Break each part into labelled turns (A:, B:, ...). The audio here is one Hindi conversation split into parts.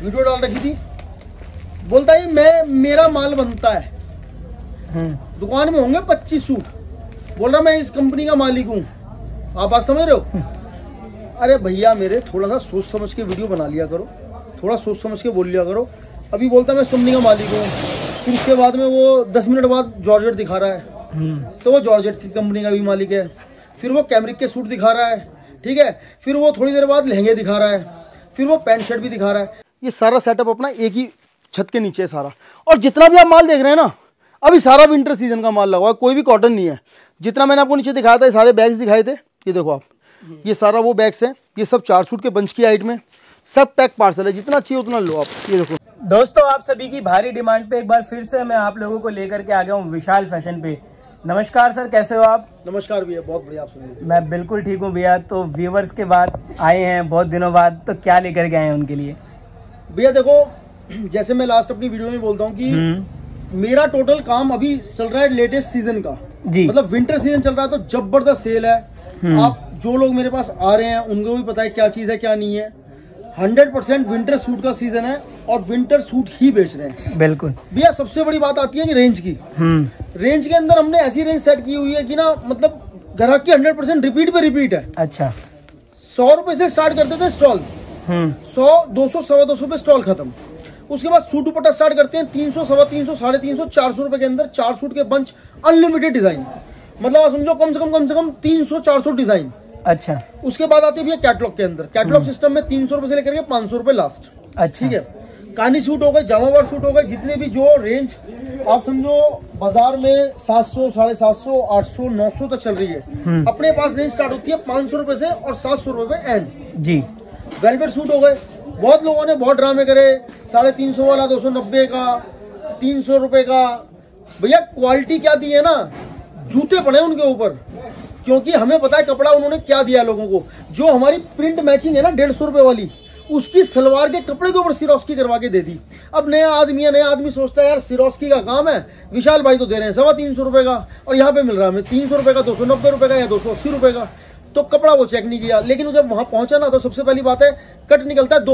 A: वीडियो डाल रखी थी, बोलता है मेरा माल बनता है, दुकान में होंगे 25 सूट, बोल रहा मैं इस कंपनी का मालिक हूँ। आप बात समझ रहे हो? अरे भैया मेरे, थोड़ा सा सोच समझ के वीडियो बना लिया करो, थोड़ा सोच समझ के बोल लिया करो। अभी बोलता मैं इस कंपनी का मालिक हूँ, फिर उसके बाद में वो 10 मिनट बाद जॉर्जेट दिखा रहा है, तो वो जॉर्जेट की कंपनी का भी मालिक है। फिर वो कैमरिक के सूट दिखा रहा है, ठीक है, फिर वो थोड़ी देर बाद लहंगे दिखा रहा है, फिर वो पैंट शर्ट भी दिखा रहा है। ये सारा सेटअप अपना एक ही छत के नीचे है सारा। और जितना भी आप माल देख रहे हैं ना, अभी सारा विंटर सीजन का माल लगा हुआ है, कोई भी कॉटन नहीं है। जितना मैंने आपको नीचे दिखाया था, ये सारे बैग्स दिखाए थे, ये देखो आप, ये सारा वो बैग्स हैं, ये सब 4 सूट के बंच की हाइट में, सब पैक पार्सल है, जितना चाहिए उतना लो आप। ये देखो
B: दोस्तों, आप सभी की भारी डिमांड पे एक बार फिर से मैं आप लोगों को लेकर के आ गया हूँ विशाल फैशन पे। नमस्कार सर, कैसे हो आप?
A: नमस्कार भैया, बहुत बढ़िया, आप सुनिए।
B: मैं बिल्कुल ठीक हूँ भैया। तो व्यूवर्स के बाद आए हैं बहुत दिनों बाद, तो क्या लेकर के आए हैं उनके लिए?
A: भैया देखो, जैसे मैं लास्ट अपनी वीडियो में बोलता हूँ कि मेरा टोटल काम अभी चल रहा है लेटेस्ट सीजन का
B: जी,
A: मतलब विंटर सीजन चल रहा है, तो जबरदस्त सेल है। आप जो लोग मेरे पास आ रहे हैं उनको भी पता है क्या चीज है क्या नहीं है। 100% विंटर सूट का सीजन है और विंटर सूट ही बेच रहे हैं।
B: बिल्कुल
A: भैया सबसे बड़ी बात आती है कि रेंज की। रेंज के अंदर हमने ऐसी रेंज सेट की हुई है कि ना, मतलब ग्राहक की 100% रिपीट पे रिपीट है।
B: अच्छा,
A: 100 रुपए से स्टार्ट करते थे स्टॉल, 100, 200, 250 पे स्टॉल खत्म। उसके बाद सूट दुपट्टा स्टार्ट करते हैं 300, 350, 350, 400 रुपए के अंदर 4 सूट के बंच, अनलिमिटेड डिजाइन। मतलब आप समझो कम से कम 300-400 डिजाइन।
B: अच्छा,
A: उसके बाद आते हैं भैया कैटलॉग के अंदर। कैटलॉग सिस्टम में 300 रुपए से लेकर के 500 रुपए लास्ट।
B: अच्छा,
A: ठीक है, कानी सूट हो गए, जामावार सूट हो गए, जितने भी जो रेंज आप समझो बाजार में 700, 750, 800, 900 तक चल रही है, अपने पास रेंज स्टार्ट होती है 500 रुपए से और 700 रुपए पे एंड जी। वेलवेट सूट हो गए, बहुत लोगों ने बहुत ड्रामे करे, 350 वाला 290 का, 300 रुपए का। भैया क्वालिटी क्या दी है ना, जूते पड़े उनके ऊपर, क्योंकि हमें पता है कपड़ा उन्होंने क्या दिया लोगों को। जो हमारी प्रिंट मैचिंग है ना 150 रुपए वाली, उसकी सलवार के कपड़े के ऊपर सिरोस्की करवा के दे दी। अब नया आदमी सोचता है यार सिरोस्की का काम है, विशाल भाई तो दे रहे हैं 350 रुपए का, और यहाँ पे मिल रहा है हमें 300 रुपए का, 290 रुपए का या 280 रुपए का। तो कपड़ा वो चेक नहीं किया, लेकिन जब वहां पहुंचा ना, तो सबसे पहली बात है कट निकलता है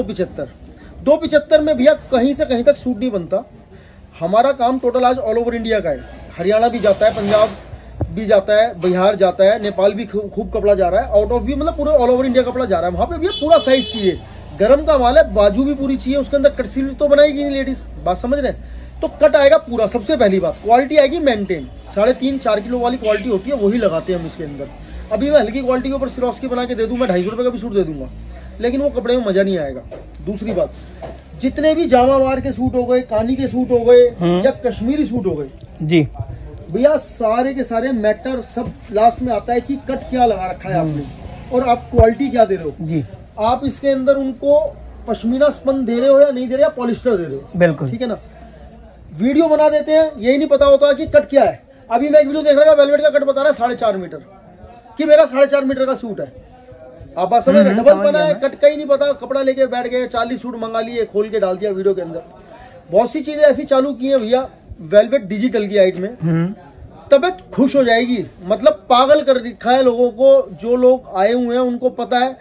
A: 275 में। भैया कहीं से कहीं तक सूट नहीं बनता। हमारा काम टोटल आज ऑल ओवर इंडिया का है, हरियाणा भी जाता है, पंजाब भी जाता है, बिहार जाता है, नेपाल भी खूब कपड़ा जा रहा है, आउट ऑफ भी, मतलब पूरे ऑल ओवर इंडिया कपड़ा जा रहा है। वहां पे भी पूरा साइज चाहिए, गरम का माल है, बाजू भी पूरी चाहिए, उसके अंदर कट सील तो बनाएगी नहीं लेडीज, बात समझ रहे हैं? तो कट आएगा पूरा। सबसे पहली बात क्वालिटी आएगी मेंटेन, 3.5-4 किलो वाली क्वालिटी होती है, वही लगाते हैं हम इसके अंदर। अभी मैं हल्की क्वालिटी के ऊपर सिरोस्की बना के दे दूं, मैं 250 रुपए का भी सूट दे दूंगा, लेकिन वो कपड़े में मजा नहीं आएगा। दूसरी बात, जितने भी जामावार के सूट हो गए, कानी के सूट हो गए या कश्मीरी सूट हो गए जी, भैया सारे के सारे मैटर सब लास्ट में आता है कि कट क्या लगा रखा है आपने और आप क्वालिटी क्या दे रहे हो जी। आप इसके अंदर उनको पश्मीना स्पन दे रहे हो या नहीं दे रहे, या पॉलिस्टर दे रहे हो, बिल्कुल ठीक है ना। वीडियो बना देते हैं, यही नहीं पता होता कि कट क्या है। अभी मैं एक वीडियो देख रहा था, वेलवेट का कट बता रहा है 4.5 मीटर, कि मेरा 4.5 मीटर का सूट है। आप बात समझ रहे, डबल बना है, कट का ही नहीं पता, कपड़ा लेके बैठ गए, 40 सूट मंगा लिए, खोल के डाल दिया वीडियो के अंदर। बहुत सी चीजें ऐसी चालू की है भैया वेलवेट डिजिटल की हाइट में, तबीयत खुश हो जाएगी। मतलब पागल कर रखा है लोगों को, जो लोग आए हुए हैं उनको पता है।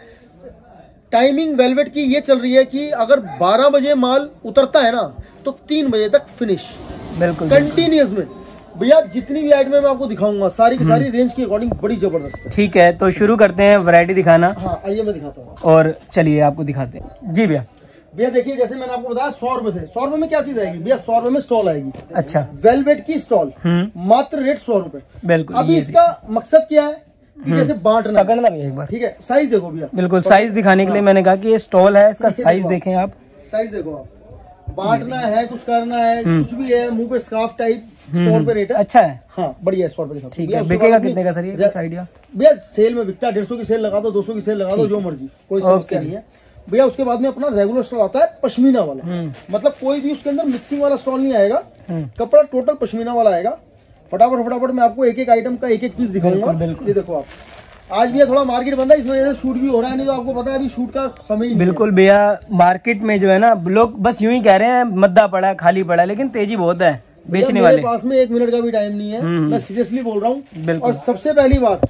A: टाइमिंग वेलवेट की ये चल रही है कि अगर 12 बजे माल उतरता है ना, तो 3 बजे तक फिनिश, बिल्कुल कंटिन्यूअस में। भैया जितनी भी आइटम मैं आपको दिखाऊंगा सारी की सारी रेंज के अकॉर्डिंग बड़ी जबरदस्त है। ठीक है, तो शुरू करते हैं वैरायटी दिखाना। हाँ आइए मैं दिखाता हूँ, और चलिए आपको दिखाते हैं जी। भैया भैया देखिए, जैसे मैंने आपको बताया 100 रुपए से, 100 रुपए में क्या चीज आएगी भैया? 100 रुपए में स्टॉल आएगी। अच्छा, वेलवेट की स्टॉल, मात्र रेट 100 रुपए, बिल्कुल। अभी इसका मकसद क्या है कि जैसे बांटना, पकड़ना भी एक बार, ठीक है। साइज देखो भैया, बिल्कुल साइज दिखाने के लिए मैंने कहा कि ये स्टॉल है, इसका साइज देखें आप, साइज देखो आप। बांटना है, कुछ करना है, कुछ भी है, मुंह पे स्कार्फ टाइप, 100 रुपए रेट है। अच्छा है, हाँ बढ़िया है, 100 रुपए। ठीक है, बिकेगा कितने का सर ये? कुछ आइडिया भैया? सेल में बिकता है 150 की सेल लगा दो, 200 की सेल लगा दो, जो मर्जी, कोई समस्या नहीं है भैया। उसके बाद में अपना रेगुलर स्टॉल आता है पश्मीना वाला, मतलब कोई भी उसके अंदर मिक्सिंग वाला स्टॉल नहीं आएगा, कपड़ा टोटल पश्मीना वाला आएगा। फटाफट मैं आपको एक एक आइटम का एक एक पीस दिखाऊंगा। ये देखो आप, आज भी थोड़ा मार्केट बंद है, इस वजह से शूट भी हो रहा है, नहीं तो आपको पता है अभी शूट का समय ही नहीं। बिल्कुल भैया, मार्केट में जो है ना, लोग बस यूं ही कह रहे हैं मद्दा पड़ा है, खाली पड़ा है, लेकिन तेजी बहुत है बेचने वाले। मेरे पास में 1 मिनट का भी टाइम नहीं है, मैं सीरियसली बोल रहा हूँ। और सबसे पहली बात,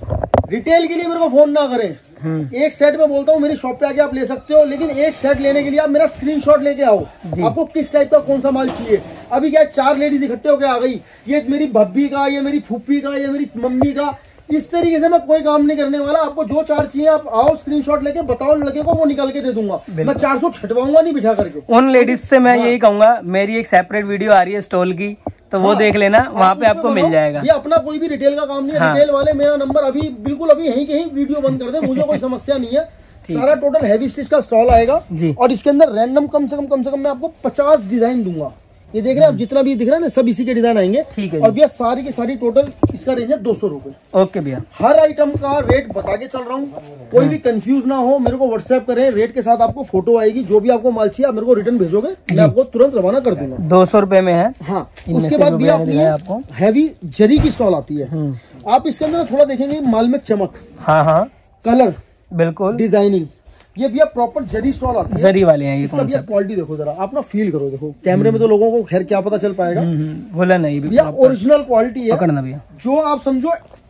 A: रिटेल के लिए मेरे को फोन ना करें। एक सेट में बोलता हूँ मेरी शॉप पे आके आप ले सकते हो, लेकिन एक सेट लेने के लिए आप मेरा स्क्रीनशॉट लेके आओ, आपको किस टाइप का कौन सा माल चाहिए। अभी क्या 4 लेडीज इकट्ठे होके आ गई, ये मेरी भब्बी का, ये मेरी फूफी का, ये मेरी मम्मी का, इस तरीके से मैं कोई काम नहीं करने वाला। आपको जो 4 चाहिए आप आओ, स्क्रीनशॉट लेके बताओ, लड़के को वो निकाल के दे दूंगा। मैं 400 छटवाऊंगा नहीं बिठा करके।
B: उन लेडीज से मैं यही कहूंगा, मेरी एक सेपरेट वीडियो आ रही है स्टॉल की, तो वो देख लेना, वहाँ पे आपको मिल जाएगा।
A: ये अपना कोई भी रिटेल का काम नहीं है। रिटेल वाले मेरा नंबर अभी बिल्कुल अभी यहीं कहीं वीडियो बंद कर दे, मुझे कोई समस्या नहीं है। सारा टोटल हैवी स्टिच का स्टॉल आएगा और इसके अंदर रैंडम कम से कम मैं आपको 50 डिजाइन दूंगा। ये देख रहे हैं आप, जितना भी दिख रहा है ना, सब इसी के डिजाइन आएंगे।
B: ठीक है।
A: और भैया सारी की सारी टोटल इसका रेंज है 200 रुपए।
B: ओके भैया,
A: हर आइटम का रेट बता के चल रहा हूँ, कोई भी कंफ्यूज ना हो। मेरे को व्हाट्सएप करें, रेट के साथ आपको फोटो आएगी। जो भी आपको माल चाहिए आप मेरे को रिटर्न भेजोगे, मैं आपको तुरंत रवाना कर दूंगा।
B: 200 रुपए में है।
A: हाँ, उसके बाद भी आपको हैवी जरी की स्टॉल आती है। आप इसके अंदर थोड़ा देखेंगे माल में चमक,
B: हाँ,
A: कलर,
B: बिल्कुल,
A: डिजाइनिंग, ये भैया प्रॉपर जरी स्टॉल आती है।
B: जरी वाले हैं ये।
A: इसका भैया क्वालिटी देखो जरा, आप ना फील करो। देखो कैमरे में तो लोगों को खैर क्या पता चल पाएगा,
B: बोला नहीं
A: भैया ओरिजिनल क्वालिटी है।
B: पकड़ना भैया,
A: जो आप समझो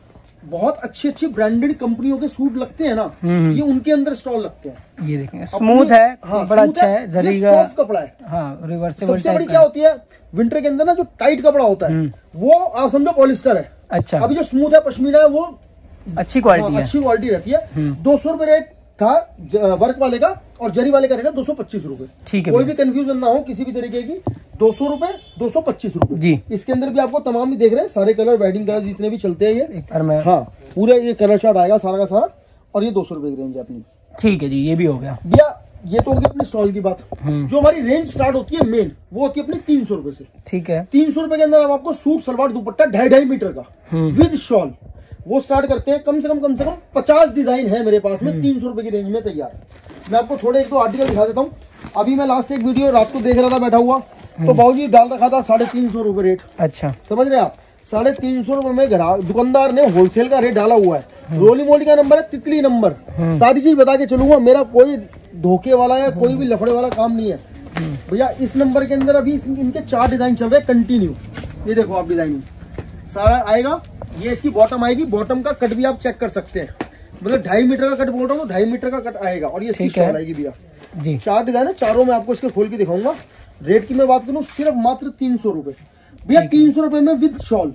A: बहुत अच्छी ब्रांडेड कंपनियों के सूट लगते हैं ना, ये उनके अंदर स्टॉल लगते हैं।
B: ये देखेंगे, स्मूथ है, बड़ा अच्छा है, जरी का
A: कपड़ा है।
B: हाँ, रिवर्सेबल।
A: सबसे बड़ी क्या होती है विंटर के अंदर ना, जो टाइट कपड़ा होता है वो आप समझो पॉलिस्टर है।
B: अच्छा,
A: अभी जो स्मूथ है पश्मीना है वो
B: अच्छी क्वालिटी है,
A: अच्छी क्वालिटी रहती है। 200 रुपए रेट था वर्क वाले का, और जरी वाले का रेट है 225 रुपए।
B: ठीक है,
A: कोई भी कंफ्यूजन ना हो किसी भी तरीके की। 200 रुपए, 225 रुपए
B: जी।
A: इसके अंदर भी आपको तमाम भी देख रहे हैं, सारे कलर, वेडिंग कलर जितने भी चलते हैं ये
B: एक बार मैं,
A: हाँ, पूरे ये कलर चार्ट आएगा सारा का सारा। और ये 200 रुपए की रेंज है अपनी।
B: ठीक है जी, ये भी हो गया
A: भैया। ये तो होगी अपने स्टॉल की बात। जो हमारी रेंज स्टार्ट होती है मेन, वो होती है अपनी 300 रुपए से।
B: ठीक है,
A: 300 रुपए के अंदर अब आपको सूट सलवार दुपट्टा 2.5 मीटर का विद शॉल वो स्टार्ट करते हैं। कम से कम 50 डिजाइन है मेरे पास में 300 रुपए की रेंज में तैयार। मैं आपको थोड़े 1-2 आर्टिकल दिखा देता हूँ। अभी मैं लास्ट एक वीडियो रात को देख रहा था बैठा हुआ, तो बाबूजी डाल रखा था 350 रुपए रेट।
B: अच्छा,
A: समझ रहे हैं आप, 350 रुपए में दुकानदार ने होलसेल का रेट डाला हुआ है। रोली मोली का नंबर है, तितली नंबर, सारी चीज बता के चलूंगा। मेरा कोई धोखे वाला या कोई भी लफड़े वाला काम नहीं है भैया। इस नंबर के अंदर अभी इनके 4 डिजाइन चल रहे हैं कंटिन्यू। ये देखो आप, डिजाइनिंग सारा आएगा। ये इसकी बॉटम आएगी, बॉटम का कट भी आप चेक कर सकते हैं। मतलब 2.5 मीटर का कट बोल रहा हूँ, 2.5 मीटर का कट आएगा। और ये इसकी शॉल आएगी भैया जी। 4 डिजाइन है, चारों में आपको इसके खोल के दिखाऊंगा। रेट की मैं बात करूँ सिर्फ मात्र 300 रुपए भैया। 300 रुपए में विद शॉल,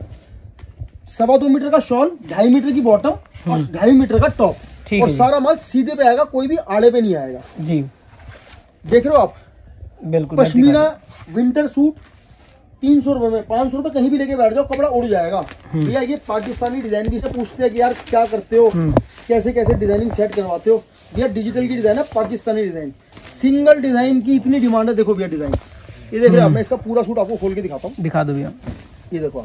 A: 2.25 मीटर का शॉल, 2.5 मीटर की बॉटम और 2.5 मीटर का टॉप, और सारा माल सीधे पे आएगा, कोई भी आड़े पे नहीं आएगा जी। देख रहे हो आप,
B: बिल्कुल
A: पश्मीना विंटर सूट 300 रुपए में। 500 रुपए कहीं भी लेके बैठ जाओ, कपड़ा उड़ जाएगा भैया। ये पाकिस्तानी डिजाइन भी से पूछते हैं कि यार क्या करते हो, कैसे कैसे डिजाइनिंग सेट करवाते हो भैया। डिजिटल की डिजाइन है, पाकिस्तानी डिजाइन, सिंगल डिजाइन की इतनी डिमांड है। देखो भैया डिजाइन, ये देख रहे हैं आप। मैं इसका पूरा सूट आपको खोल के दिखाता हूँ,
B: दिखा दो भैया।
A: ये देखो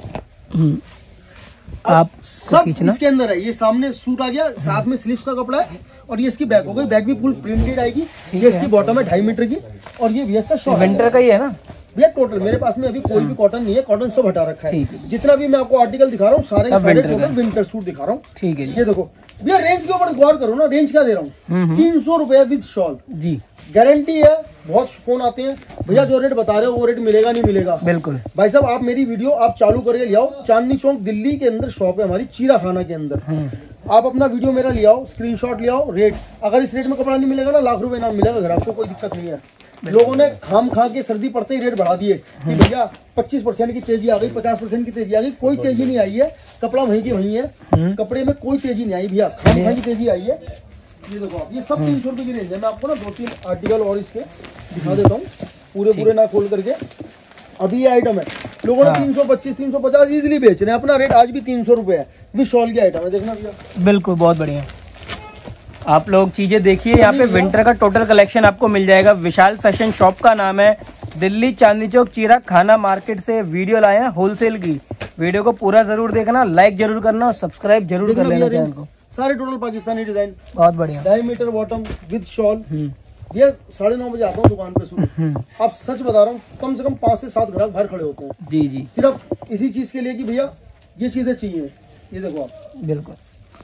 A: आप सब इसके अंदर है। ये सामने सूट आ गया, साथ में स्लीव्स का कपड़ा है, और ये इसकी बैक हो गई। बैक भी फुल प्रिंटेड आएगी। ये इसकी बॉटम है 2.5 मीटर की, और ये भैया इसका शॉर्ट
B: विंटर का ही है ना
A: भैया। टोटल मेरे पास में अभी कोई भी कॉटन नहीं है, कॉटन सब हटा रखा है। जितना भी मैं आपको आर्टिकल दिखा रहा हूँ सारे टोटल विंटर सूट दिखा रहा हूँ।
B: ठीक है,
A: ये देखो भैया, रेंज के ऊपर गौर करो ना। रेंज क्या दे रहा हूँ, 300 रुपए विद शॉल जी। गारंटी है। बहुत फोन आते हैं भैया जो रेट बता रहे हो वो रेट मिलेगा नहीं मिलेगा। बिल्कुल भाई साहब, आप मेरी वीडियो आप चालू करके ले आओ। चांदनी चौक दिल्ली के अंदर शॉप है हमारी, चीरा खाना के अंदर। आप अपना वीडियो मेरा ले आओ, स्क्रीनशॉट ले आओ। रेट अगर इस रेट में कपड़ा नहीं मिलेगा ना, लाख रुपए नाम मिलेगा घर, आपको कोई दिक्कत नहीं है। लोगों ने खाम खा के सर्दी पड़ते ही रेट बढ़ा दिए कि भैया 25% की तेजी आ गई, 50% की तेजी आ गई। कोई तेजी नहीं आई है, कपड़ा वहीं की वहीं है। कपड़े में कोई तेजी नहीं आई भैया, खाम खा की तेजी आई है। ये देखो आप, ये सब 300 रुपए की रेंज है। मैं आपको ना 2-3 आर्टिकल और इसके दिखा देता हूँ, पूरे ना खोल करके। अभी ये आइटम है, लोगों ने 325, 350 इजीली बेच रहे हैं। अपना रेट आज भी 300 रुपए है। विद शॉल की आइटम है, देखना भैया।
B: बिल्कुल, बहुत बढ़िया। आप लोग चीजें देखिए, यहाँ पे विंटर का टोटल कलेक्शन आपको मिल जाएगा। विशाल फैशन शॉप का नाम है, दिल्ली चांदनी चौक चीरा खाना मार्केट से वीडियो लाए हैं होलसेल की। वीडियो को पूरा जरूर देखना, लाइक जरूर करना और सब्सक्राइब जरूर कर लेना चैनल को।
A: सारे टोटल पाकिस्तानी डिजाइन,
B: बहुत बढ़िया।
A: 2.5 मीटर बॉटम विद शॉल। ये 9:30 बजे आता हूँ दुकान पे सुबह। आप सच बता रहा हूँ, कम से कम 5 से 7 ग्राहक बाहर खड़े होते हैं जी। सिर्फ इसी चीज के लिए कि भैया ये चीजें चाहिए। ये देखो आप,
B: बिल्कुल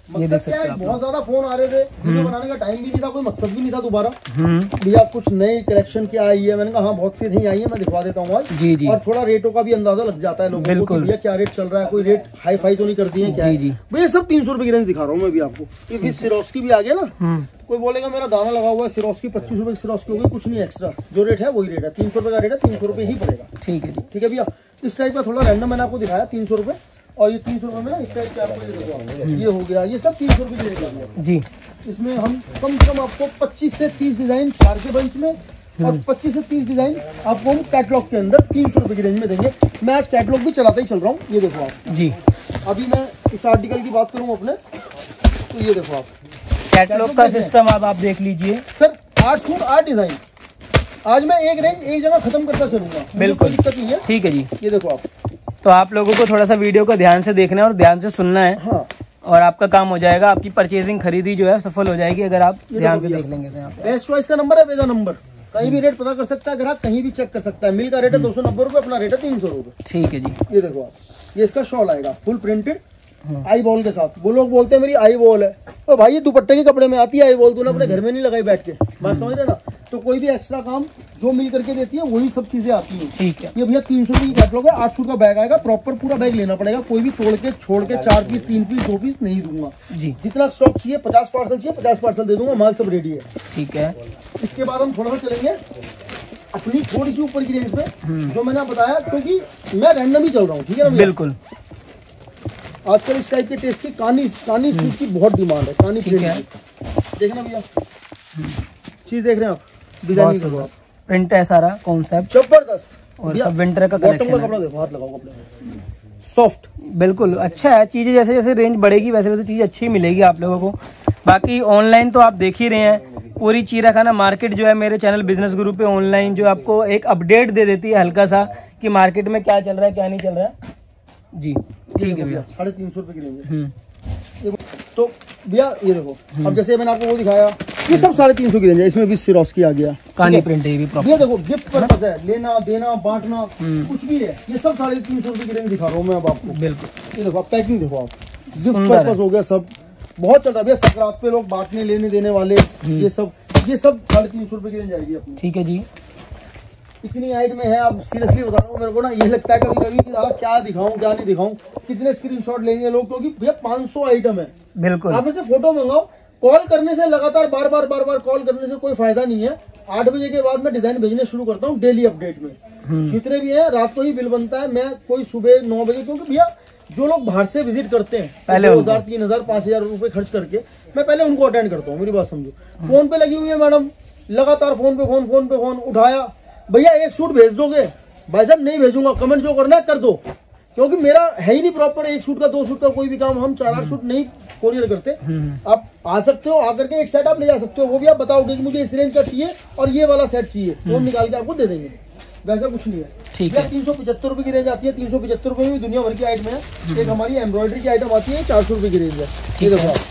B: ये देख सकते
A: क्या
B: हैं
A: है,
B: आप
A: बहुत ज्यादा फोन आ रहे थे, वीडियो बनाने का टाइम भी नहीं था, कोई मकसद भी नहीं था दोबारा। भैया कुछ नई कलेक्शन क्या आई है, मैंने कहा हाँ बहुत सी नहीं आई है, मैं दिखवा देता हूँ आज।
B: जी जी
A: और थोड़ा रेटों का भी अंदाजा लग जाता है लोगों को कि भैया क्या रेट चल रहा है, कोई रेट हाई फाई तो नहीं कर दिए क्या।
B: जी
A: भैया सब 300 रुपए की रेंज दिखा रहा हूँ मैं भी आपको, क्योंकि सिरोस्की भी आ गया ना। कोई बोलेगा मेरा दाना लगा हुआ है सिरोस्की 25 रुपए की सिरोस्की हो गई, कुछ नहीं एक्स्ट्रा, जो रेट है वही रेट है, 300 रुपए का रेट है, 300 रुपए ही पड़ेगा।
B: ठीक है जी,
A: ठीक है भैया। इस टाइप का थोड़ा रैंडम मैंने आपको दिखाया 300 रुपए, और ये 300 रुपए में ना इस टाइप का आपको ये हो गया, ये सब 300 रुपए की रेट है
B: जी।
A: इसमें हम कम से कम आपको 25 से 30 डिजाइन 4 के बंच में, और 25 से 30 डिजाइन आपको हम कैटलॉग के अंदर 300 रुपए की रेंज में देंगे। मैं आज कैटलॉग भी चलाता ही चल रहा हूँ, ये देखो आप
B: जी।
A: अभी मैं इस आर्टिकल की बात करूँ अपने, तो ये देखो आप
B: कैटलॉग का सिस्टम आप देख लीजिए
A: सर, 8 सूट 8 डिजाइन। आज मैं एक रेंज एक जगह खत्म करता चलूंगा,
B: बिल्कुल
A: कोई दिक्कत नहीं है।
B: ठीक है जी।
A: ये देखो आप,
B: तो आप लोगों को थोड़ा सा वीडियो को ध्यान से देखना है और ध्यान से सुनना है,
A: हाँ
B: और आपका काम हो जाएगा, आपकी परचेजिंग खरीदी जो है सफल हो जाएगी अगर आप ध्यान से देख लेंगे तो। यहाँ पे
A: बेस्ट चॉइस का नंबर है, वेदा नंबर, कहीं भी रेट पता कर सकता है ग्राहक, कहीं भी चेक कर सकता है। मिल का रेट है 290 रुपए, अपना रेट है 300 रुपए।
B: ठीक है जी।
A: ये देखो आप, ये इसका शॉल आएगा फुल प्रिंटेड आई बॉल के साथ। वो लोग बोलते हैं मेरी आई बॉल है, तो भाई ये दुपट्टे के कपड़े में आती है आई बॉल, तूने अपने घर में नहीं लगाई बैठ के, बात समझ रहे ना। तो कोई भी एक्स्ट्रा काम जो मिल करके देती है वही सब चीजें आती हैं।
B: ठीक है।
A: ये भैया 300 रुपये की कैटलॉग है, 8 सूट का बैग आएगा, प्रॉपर पूरा बैग लेना पड़ेगा, कोई भी तोड़ के छोड़ के 4 पीस 3 पीस 2 पीस नहीं दूंगा
B: जी।
A: जितना स्टॉक चाहिए 50 पार्सल चाहिए 50 पार्सल दे दूंगा, माल सब रेडी है।
B: ठीक है।
A: इसके बाद हम थोड़ा सा चलेंगे अपनी थोड़ी सी ऊपर की रेंज पे, जो मैंने बताया, क्योंकि मैं रैंडम ही चल रहा हूँ, ठीक है ना भैया?
B: बिल्कुल।
A: आजकल इस टाइप के टेस्ट की कानी सूट की बहुत डिमांड है, कानी
B: ठीक है।
A: प्रिंट देखना भैया, चीज देख रहे हैं आप, डिजाइन करो आप,
B: प्रिंट है सारा कॉन्सेप्ट,
A: जबरदस्त।
B: और सब विंटर का
A: बॉटम का
B: कलेक्शन
A: कपड़ा देखो, हाथ लगाओ कपड़े में, सॉफ्ट।
B: बिल्कुल अच्छा है। चीजें जैसे जैसे रेंज बढ़ेगी वैसे वैसे चीज अच्छी मिलेगी आप लोगों को। बाकी ऑनलाइन तो आप देख ही रहे हैं, पूरी चीरा खाना मार्केट जो है मेरे चैनल बिजनेस गुरु पे ऑनलाइन जो आपको एक अपडेट दे देती है हल्का सा कि मार्केट में क्या चल रहा है क्या नहीं चल रहा है जी। ठीक है भैया,
A: 350 रुपए की रेंज है। तो भैया ये देखो, अब जैसे मैंने आपको वो दिखाया, ये सब 350 की रेंज है, इसमें भी सिरोस्की आ गया,
B: कानी प्रिंट है ये भी प्रॉपर।
A: ये देखो गिफ्ट पर्पस है, लेना देना बांटना कुछ भी है, ये सब 350 रुपए की रेंज दिखा रहा हूँ मैं अब आपको।
B: बिल्कुल।
A: ये देखो आप, पैकिंग देखो आप, गिफ्ट पर्पस हो गया, सब बहुत चल रहा है भैया। संक्रांत पे लोग बांटने लेने देने वाले, ये सब 350 रुपए की रेंज आएगी अपनी। ठीक
B: है जी।
A: इतनी हाइट में है, अब सीरियसली बता रहा हूँ, मेरे को ना ये लगता है कभी कभी कि साला क्या दिखाऊं क्या नहीं दिखाऊं, कितने स्क्रीनशॉट लेंगे लोग, क्योंकि भैया 500 आइटम है।
B: बिल्कुल।
A: आप इसे फोटो मंगाओ, कॉल करने से लगातार बार बार कॉल करने से कोई फायदा नहीं है। 8 बजे के बाद मैं डिजाइन भेजने शुरू करता हूँ डेली अपडेट में, जितने भी है रात को ही बिल बनता है, मैं कोई सुबह 9 बजे, क्योंकि भैया जो लोग बाहर से विजिट करते हैं पहले 2000 3000 5000 रुपए खर्च करके, मैं पहले उनको अटेंड करता हूँ। मेरी बात समझो, फोन पे लगी हुई है मैडम, लगातार फोन पे फोन उठाया, भैया एक सूट भेज दोगे? भाई साहब नहीं भेजूंगा, कमेंट जो करना है कर दो, क्योंकि मेरा है ही नहीं प्रॉपर एक सूट का 2 सूट का कोई भी काम, हम 4-8 सूट नहीं कोरियर करते। आप आ सकते हो, आकर के एक सेट आप ले जा सकते हो, वो भी आप बताओगे कि मुझे इस रेंज का चाहिए और ये वाला सेट चाहिए, वो निकाल के आपको दे देंगे, वैसा कुछ नहीं है।
B: ठीक है।
A: 375 रुपए की रेंज आती है, 375 रुपए में दुनिया भर की आइटम है। एक हमारी एम्ब्रॉयडरी की आइटम आती है, 400 रुपए की रेंज है। ये देखो आप,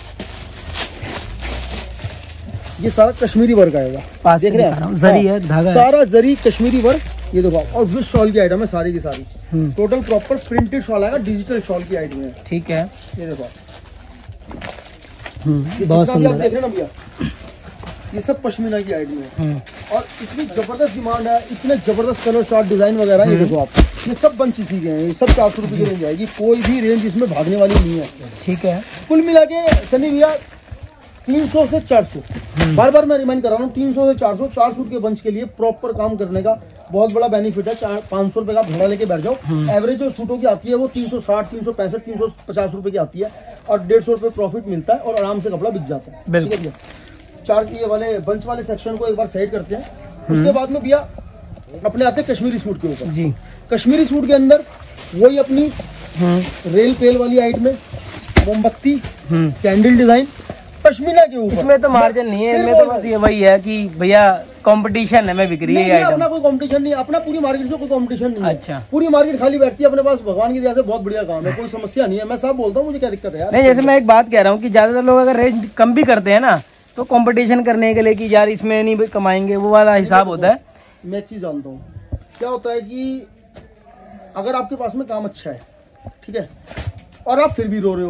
A: ये सारा कश्मीरी वर्क आएगा, देख रहे हैं,
B: जरी है, धागा
A: सारा जरी कश्मीरी वर्क, ये देखो आप, और विद शॉल की आइटम है सारी की सारी, टोटल प्रॉपर प्रिंटेड शॉल आएगा, डिजिटल शॉल की आइटम है।
B: ठीक है।
A: ये देखो
B: बहुत सुंदर,
A: आप देख रहे हैं ना भैया, ये सब पश्मीना की आइटम है, और इतनी जबरदस्त डिमांड है, इतने जबरदस्त कलर चार्ट डिजाइन वगैरह। ये देखो आप, ये सब बंच इसी के हैं, ये सब 400 रुपए की रेंज आएगी, कोई भी रेंज इसमें भागने वाली नहीं है।
B: ठीक है।
A: कुल मिला के सनी भैया 300 से 400, बार बार मैं रिमाइंड कर रहा हूँ, 300 से 400 4 सूट के बंच के लिए प्रॉपर काम करने का बहुत बड़ा बेनिफिट है। 500 रुपए का घोड़ा लेके बैठ जाओ, एवरेज जो सूटों की आती है वो 360 365 350 रुपए की आती है, और 150 रुपए प्रॉफिट मिलता है, और आराम से कपड़ा बिक जाता है।
B: बिल्कुल।
A: ठीक है, 4 ये वाले बंच वाले सेक्शन को एक बार सेट करते हैं। उसके बाद में भैया अपने आते हैं कश्मीरी सूट के ऊपर जी। कश्मीरी सूट के अंदर वही अपनी रेल पेल वाली आइटम में मोमबत्ती कैंडल डिजाइन पश्मीना के ऊपर,
B: इसमें तो मार्जिन नहीं है, इसमें तो बस ये वही है कि भैया कंपटीशन है, मैं बिक्री है
A: अपना कोई कंपटीशन नहीं, अपना पूरी मार्केट से कोई कंपटीशन नहीं है।
B: अच्छा।
A: पूरी मार्केट खाली बैठती है अपने पास, भगवान की दया से बहुत बढ़िया काम है, कोई समस्या नहीं है। मैं सब बोलता हूँ, मुझे क्या दिक्कत है यार।
B: नहीं, जैसे मैं एक बात कह रहा हूँ कि ज्यादातर लोग अगर रेंज कम भी करते हैं ना, तो कंपटीशन करने के लिए कि यार इसमें नहीं कमाएंगे, वो वाला हिसाब होता है।
A: मैं एक चीज जानता हूँ, क्या होता है कि अगर आपके पास में काम अच्छा है, ठीक है, और आप फिर भी रो रहे हो,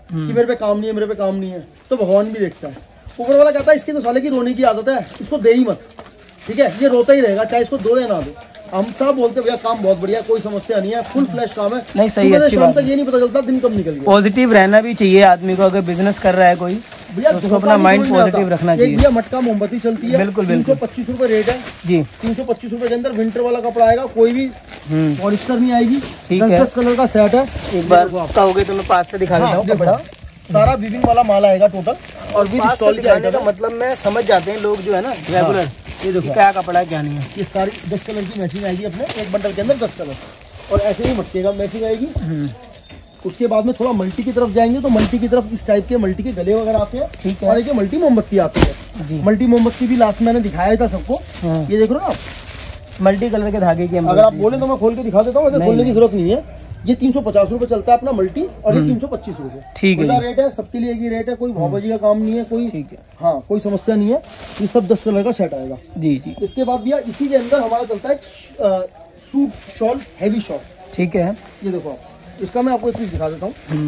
A: कि मेरे पे काम नहीं है, मेरे पे काम नहीं है, तो भगवान भी देखता है। ऊपर वाला कहता है इसकी तो साले की रोने की आदत है, इसको दे ही मत, ठीक है, ये रोता ही रहेगा चाहे इसको दो या ना दो। हम सब बोलते भैया काम बहुत बढ़िया, कोई समस्या नहीं है, फुल फ्लैश काम है।
B: नहीं सही है, अच्छी बात है।
A: ये नहीं पता चलता दिन कब निकल गया।
B: पॉजिटिव रहना भी चाहिए आदमी को, अगर बिजनेस कर रहा है कोई
A: भैया
B: तो उसको अपना माइंड पॉजिटिव रखना चाहिए।
A: भैया मटका मोमबत्ती चलती है,
B: बिल्कुल बिल्कुल
A: 325 रुपए रेट है
B: जी।
A: 325 रुपए के अंदर विंटर वाला कपड़ा आएगा, कोई भी पॉलिस्टर नहीं आएगी,
B: ठीक है।
A: 10 कलर का सेट है।
B: एक बार कहोगे तो मैं पास से दिखा देता हूँ कपड़ा।
A: सारा वीविंग वाला माल आएगा टोटल, और भी
B: स्टॉल दिखाने का मतलब में समझ जाते हैं लोग जो है ना रेगुलर, ये देखो क्या कपड़ा है क्या नहीं है।
A: ये सारी 10 कलर की मैचिंग आएगी अपने एक बंडल के अंदर, 10 कलर, और ऐसे ही मटके का मैचिंग आएगी। उसके बाद में थोड़ा मल्टी की तरफ जाएंगे तो मल्टी की तरफ इस टाइप के मल्टी के गले वगैरह आते हैं,
B: ठीक है।
A: और एक मल्टी मोमबत्ती आती है। मल्टी मोमबत्ती भी लास्ट में मैंने दिखाया था सबको, ये देख रहे हो ना आप,
B: मल्टी कलर के धागे की।
A: अगर आप बोले तो मैं खोल के दिखा देता हूँ, वैसे खोलने की जरूरत नहीं है। ये 350 रुपए चलता है अपना मल्टी, और ये 325 रुपए,
B: ठीक है।
A: रेट है सबके लिए, एक ही रेट है, कोई भावबाजी का काम नहीं है, कोई
B: ठीक है,
A: हाँ कोई समस्या नहीं है। ये सब 10 कलर का सेट आएगा
B: जी जी।
A: इसके बाद भैया इसी के अंदर हमारा चलता है सूट शॉल, हैवी शॉल,
B: ठीक है।
A: ये देखो आप, इसका मैं आपको एक चीज दिखा देता हूँ।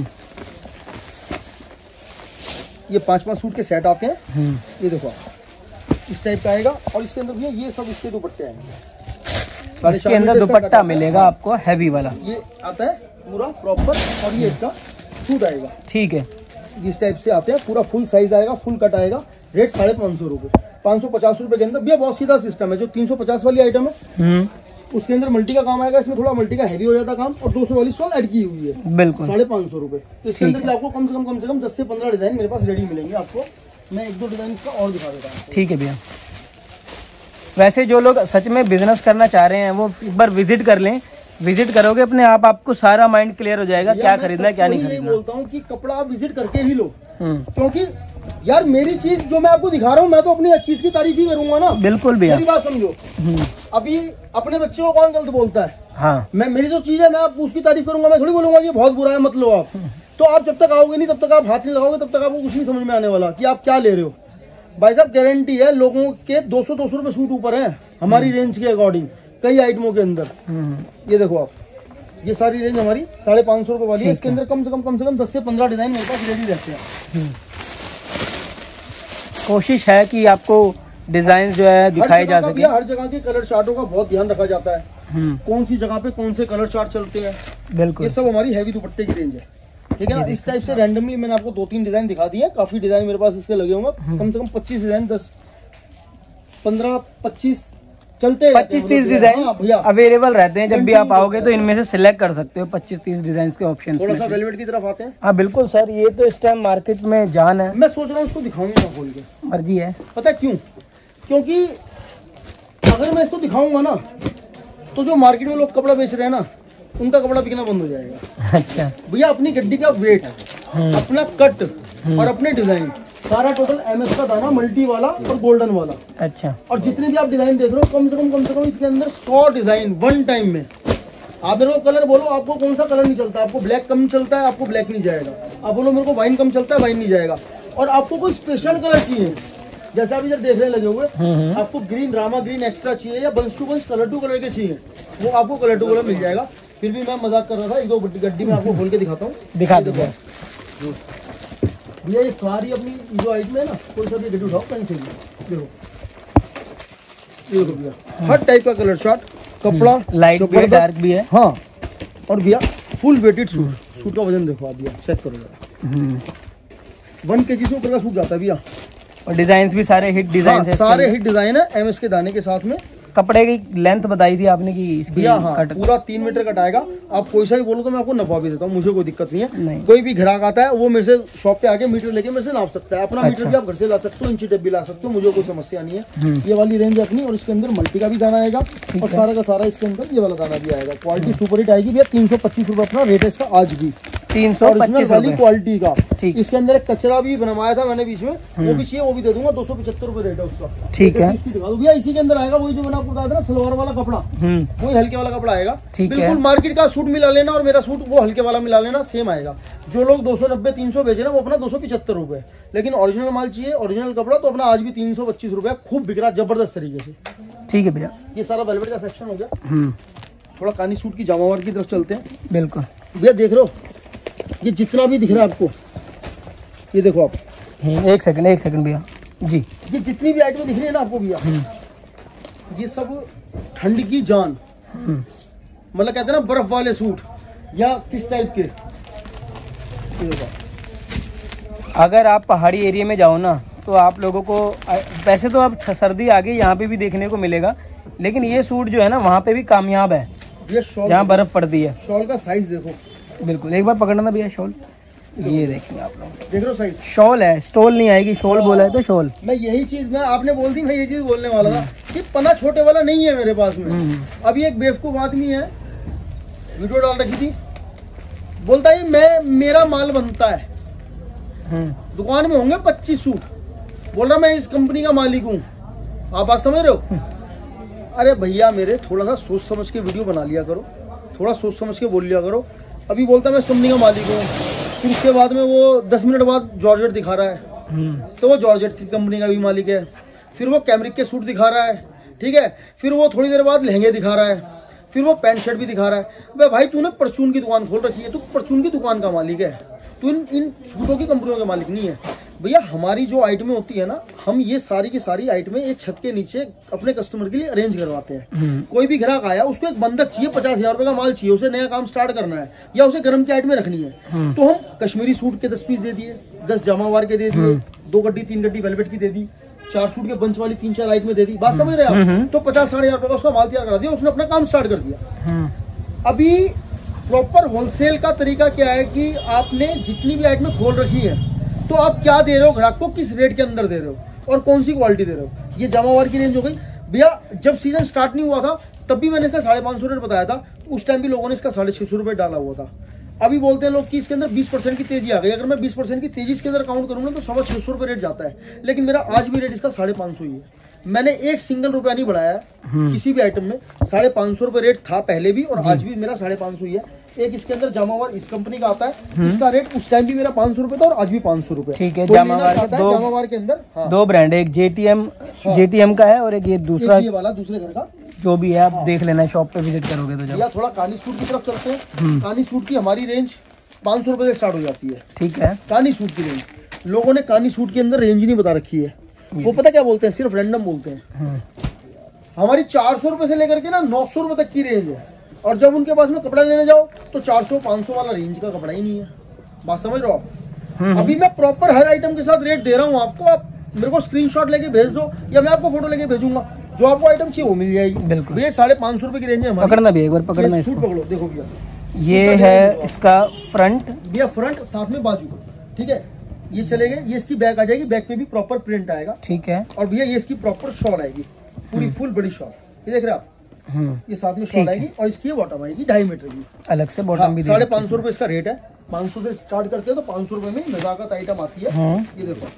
A: ये 5-5 सूट के सेट आते हैं, ये देखो आप, इस टाइप का आएगा, और इसके अंदर भैया ये सब इसके दुपट्टे आएंगे।
B: इसके अंदर दुपट्टा मिलेगा आपको हैवी वाला,
A: ये आता है पूरा प्रॉपर, और ये इसका सूट आएगा,
B: ठीक है।
A: इस टाइप से आते हैं, पूरा फुल साइज आएगा, फुल कट आएगा, रेट 550 रुपए, 550 रुपए के अंदर भैया बहुत सीधा सिस्टम है। जो 350 वाली आइटम है उसके अंदर मल्टी का काम आएगा, इसमें थोड़ा मल्टी का हैवी हो जाता काम, और 200 वाली स्टॉल ऐड की हुई है,
B: बिल्कुल
A: 550 रुपए। इसके अंदर भी आपको कम से कम 10 से 15 डिजाइन मेरे पास रेडी मिलेंगे आपको। मैं 1-2 डिजाइन इसका और दिखा देता हूँ,
B: ठीक है भैया। वैसे जो लोग सच में बिजनेस करना चाह रहे हैं वो एक बार विजिट कर लें, विजिट करोगे अपने आप आपको सारा माइंड क्लियर हो जाएगा, क्या खरीदना है क्या नहीं खरीदना।
A: बोलता हूँ कि कपड़ा आप विजिट करके ही लो, क्योंकि यार मेरी चीज जो मैं आपको दिखा रहा हूँ, मैं तो अपनी चीज की तारीफ ही करूंगा ना।
B: बिल्कुल भैया,
A: मेरी बात समझो। अभी अपने बच्चे को कौन गलत बोलता है?
B: हाँ,
A: मैं मेरी जो चीज है मैं आप उसकी तारीफ करूंगा, मैं थोड़ी बोलूंगा ये बहुत बुरा है मत लो आप। तो आप जब तक आओगे नहीं, तब तक आप हाथ नहीं लगाओगे, तब तक आपको कुछ नहीं समझ में आने वाला कि आप क्या ले रहे हो। भाई साहब गारंटी है, लोगों के 200 रुपए सूट ऊपर है हमारी रेंज के अकॉर्डिंग, कई आइटमों के अंदर। ये देखो आप, ये सारी रेंज हमारी 550 रुपए वाली है। इसके अंदर कम से कम 10 से 15 डिजाइन मेरे पास रेडी रहते हैं।
B: कोशिश है कि आपको डिजाइन जो है दिखाए जा सके।
A: हर जगह के कलर चार्टों का बहुत ध्यान रखा जाता है, कौन सी जगह पे कौन से कलर चार्ट चलते हैं।
B: बिल्कुल,
A: ये सब हमारी हैवी दुपट्टे की रेंज है, ठीक है ना। इस टाइप से रैंडमली मैंने आपको 2-3 डिजाइन दिखा दिए, काफी डिजाइन मेरे पास इसके लगे होंगे, कम से कम 25 डिजाइन, 10, 15, 25 चलते
B: 25-30 डिजाइन अवेलेबल रहते हैं। जब भी आप आओगे तो इनमें से सिलेक्ट कर सकते हो 25-30 डिजाइन के ऑप्शन।
A: थोड़ा सा वेलवेट की तरफ आते हैं।
B: हाँ बिल्कुल सर, ये तो इस टाइम मार्केट में जान है।
A: मैं सोच रहा हूँ इसको दिखाऊंगा खोल के,
B: मर्जी है।
A: पता है क्यों? क्योंकि अगर मैं इसको दिखाऊंगा ना तो जो मार्केट में लोग कपड़ा बेच रहे हैं ना, उनका कपड़ा बिकना बंद हो जाएगा।
B: अच्छा
A: भैया, अपनी गड्डी का वेट, अपना कट और अपने डिजाइन, सारा टोटल MS का दाना, मल्टी वाला और गोल्डन वाला।
B: अच्छा, और
A: जितने भी आप डिजाइन देख रहे हो, कम से कम इसके अंदर 100 डिजाइन वन टाइम में। आप मेरे को कलर बोलो, आपको कौन सा कलर नहीं चलता, आपको ब्लैक कम चलता है, आपको ब्लैक नहीं जाएगा। आप बोलो मेरे को वाइन कम चलता है, वाइन नहीं जाएगा। और आपको कोई स्पेशल कलर चाहिए, जैसे आप इधर देख रहे लगे हुए, आपको ग्रीन, रामा ग्रीन एक्स्ट्रा चाहिए या bunch to bunch colour to colour के चाहिए, वो आपको कलर टू कलर मिल जाएगा। फिर भी मैं मजाक कर रहा था, 1-2 गड्डी में आपको खोल के दिखाता हूँ।
B: दिखा दो
A: भैया, ये सारी अपनी जो आइटम है ना, कोई सा भी गड्डी उठाओ कहीं से भी, देखो ये देखो भैया, हर टाइप का कलर चार्ट, कपड़ा
B: लाइट भी है, डार्क भी है।
A: हाँ, और भैया फुल वेटेड सूट का वजन देखो आप भैया, चेक करो जरा, 1 kg से ऊपर का सूट जाता है भैया।
B: और डिजाइन भी सारे हिट डिजाइन है,
A: सारे हिट डिजाइन है, MS के दाने के साथ में।
B: कपड़े की लेंथ बताई थी आपने कि इसकी
A: भैया, हाँ,
B: कट
A: पूरा 3 मीटर कट आएगा। आप कोई सा भी बोलो तो मैं आपको नफा भी देता हूँ, मुझे कोई दिक्कत नहीं है।
B: नहीं।
A: कोई भी ग्राहक आता है वो मेरे से शॉप पे आके मीटर लेके मेरे से नाप सकता है। अपना मीटर भी आप घर से ला सकते हो, इंची टेप भी ला सकते हो, मुझे कोई समस्या नहीं है। ये वाली रेंज अपनी, और इसके अंदर मल्टी का भी दाना आएगा, और सारा का सारा इसके अंदर ये वाला दाना भी आएगा। क्वालिटी सुपर हिट आएगी भैया। 325 रुपए अपना रेट है इसका आज भी,
B: 325
A: वाली क्वालिटी का।
B: ठीक।
A: इसके अंदर एक कचरा भी बनवाया था मैंने बीच में, वो भी चाहिए, वो भी दे दूंगा। 275 रुपए रेट है उसका।
B: ठीक है
A: भैया, इसी के अंदर आएगा वही जो मैंने आपको बताया था ना, सलवार वाला कपड़ा, वही हल्के वाला कपड़ा आएगा। बिल्कुल मार्केट का सूट मिला लेना और मेरा सूट वो हल्के वाला मिला लेना, सेम आएगा। जो लोग 290-300 बेच रहे हैं वो अपना 275 रुपए, लेकिन ओरिजिनल माल चाहिए, ओरिजिनल कपड़ा, तो अपना आज भी 325 रुपए, खूब बिक रहा जबरदस्त तरीके से।
B: ठीक है भैया,
A: ये सारा वेलवेट का सेक्शन हो गया। थोड़ा कानी सूट की जामावार की तरफ चलते हैं।
B: बिल्कुल
A: भैया, देख रहे हो ये जितना भी दिख रहा है आपको, ये देखो आप,
B: एक सेकंड भैया जी।
A: ये जितनी भी आइटमें दिख रही है ना आपको भैया, ये सब ठंड की जान, मतलब कहते हैं ना बर्फ वाले सूट या किस टाइप के। ये देखो,
B: अगर आप पहाड़ी एरिया में जाओ ना तो आप लोगों को, वैसे तो अब सर्दी आ गई, यहाँ पे भी देखने को मिलेगा, लेकिन ये सूट जो है ना वहाँ पे भी कामयाब है,
A: ये शॉल
B: जहाँ बर्फ पड़ती है।
A: शॉल का साइज देखो,
B: बिल्कुल एक बार पकड़ना ना भैया शॉल, ये देखिए आप लोग,
A: देख रहे हो साइज,
B: शॉल है, स्टोल नहीं आएगी, शॉल बोला है तो शॉल।
A: मैं यही चीज, मैं आपने बोल दी, मैं ये चीज बोलने वाला था कि पना छोटे वाला नहीं है मेरे पास में। अभी एक बेवकूफ आदमी है, वीडियो डाल रखी थी, बोलता है मैं, मेरा माल बनता है, दुकान में होंगे 25 सूट, बोल रहा मैं इस कंपनी का मालिक हूँ। आप बात समझ रहे हो? अरे भैया मेरे, थोड़ा सा सोच समझ के वीडियो बना लिया करो, थोड़ा सोच समझ के बोल लिया करो। अभी बोलता मैं इस कंपनी का मालिक हूँ, फिर उसके बाद में वो 10 मिनट बाद जॉर्जेट दिखा रहा है, तो वो जॉर्जेट की कंपनी का भी मालिक है। फिर वो कैमरिक के सूट दिखा रहा है, ठीक है, फिर वो थोड़ी देर बाद लहंगे दिखा रहा है, फिर वो पैंट शर्ट भी दिखा रहा है। भाई तूने परचून की दुकान खोल रखी है, तू परचून की दुकान का मालिक है, तू इन सूटों की कंपनियों का मालिक नहीं है। भैया हमारी जो आइटमें होती है ना, हम ये सारी की सारी आइटमें एक छत के नीचे अपने कस्टमर के लिए अरेंज करवाते हैं। कोई भी ग्राहक आया, उसको एक बंदा चाहिए, 50,000 रुपए का माल चाहिए, उसे नया काम स्टार्ट करना है या उसे गर्म की आइटमें रखनी है, तो हम कश्मीरी सूट के 10 पीस दे दिए, 10 जामावार के दे दिए, 2 गड्डी 3 गड्डी वेलवेट की दे दी, 4 सूट के बंच वाली 3-4 आइटमें दे दी। बात समझ रहे हैं आप? तो 50-60,000 रुपए का उसका माल तैयार करा दिया, उसने अपना काम स्टार्ट कर दिया। अभी प्रॉपर होलसेल का तरीका क्या है कि आपने जितनी भी आइटमें खोल रखी है, तो आप क्या दे रहे हो ग्राहक को, किस रेट के अंदर दे रहे हो और कौन सी क्वालिटी दे रहे हो। ये जामावार की रेंज हो गई भैया, जब सीजन स्टार्ट नहीं हुआ था तब भी मैंने इसका 550 रेट बताया था, उस टाइम भी लोगों ने इसका 650 रुपये डाला हुआ था। अभी बोलते हैं लोग कि इसके अंदर 20% की तेजी आ गई। अगर मैं 20% की तेजी इसके अंदर काउंट करूंगा तो 650 रुपये रेट जाता है, लेकिन मेरा आज भी रेट इसका 550 ही है। मैंने एक सिंगल रुपया नहीं बढ़ाया किसी भी आइटम में, 550 रुपये रेट था पहले भी और आज भी मेरा 550 ही है। एक इसके अंदर जामावार इस कंपनी का आता है, इसका रेट उस टाइम भी मेरा 500 रुपये था और आज भी 500 रुपये।
B: ठीक है, जामावार
A: के अंदर
B: 2 ब्रांड है, एक जेटीएम का है और एक ये दूसरा,
A: ये वाला दूसरे घर का,
B: जो भी है आप देख लेना, शॉप पे विजिट करोगे तो। जब
A: थोड़ा कानी सूट की तरफ चलते हैं, कानी सूट की हमारी रेंज 500 रुपये से स्टार्ट हो जाती है।
B: ठीक है,
A: कानी सूट की रेंज, लोगों ने कानी सूट के अंदर रेंज नहीं बता रखी है, वो पता क्या बोलते हैं, सिर्फ रैंडम बोलते हैं। हमारी 400 रुपए से लेकर के ना 900 रुपए तक की रेंज है, और जब उनके पास में कपड़ा लेने जाओ तो 400-500 वाला रेंज का कपड़ा ही नहीं है। बात समझ रहे हो आप? अभी मैं प्रॉपर हर आइटम के साथ रेट दे रहा हूँ आपको, आप मेरे को स्क्रीनशॉट लेके भेज दो या मैं आपको फोटो लेके भेजूंगा, जो आपको आइटम चाहिए वो मिल जाएगी। बिल्कुल भैया 550 रुपए की रेंज है हमारी।
B: पकड़ना भी एक बार, पकड़ना,
A: सूट पकड़ो, देखो भैया
B: ये है इसका फ्रंट,
A: भैया फ्रंट साथ में बाजू, ठीक है, ये चलेगा, ये इसकी बैक आ जाएगी, बैक पे भी प्रॉपर प्रिंट आएगा।
B: ठीक है,
A: और भैया ये इसकी प्रॉपर शॉल आएगी, पूरी फुल बड़ी शॉल, ये देख रहे हैं आप, ये साथ में शॉल आएगी और इसकी बॉटम आएगी 2.5 मीटर की, अलग से बॉटम भी 550 रुपए इसका रेट है। 500 से स्टार्ट करते हैं तो 500 रुपए में नजाकत आइटम आती है। ये देखो,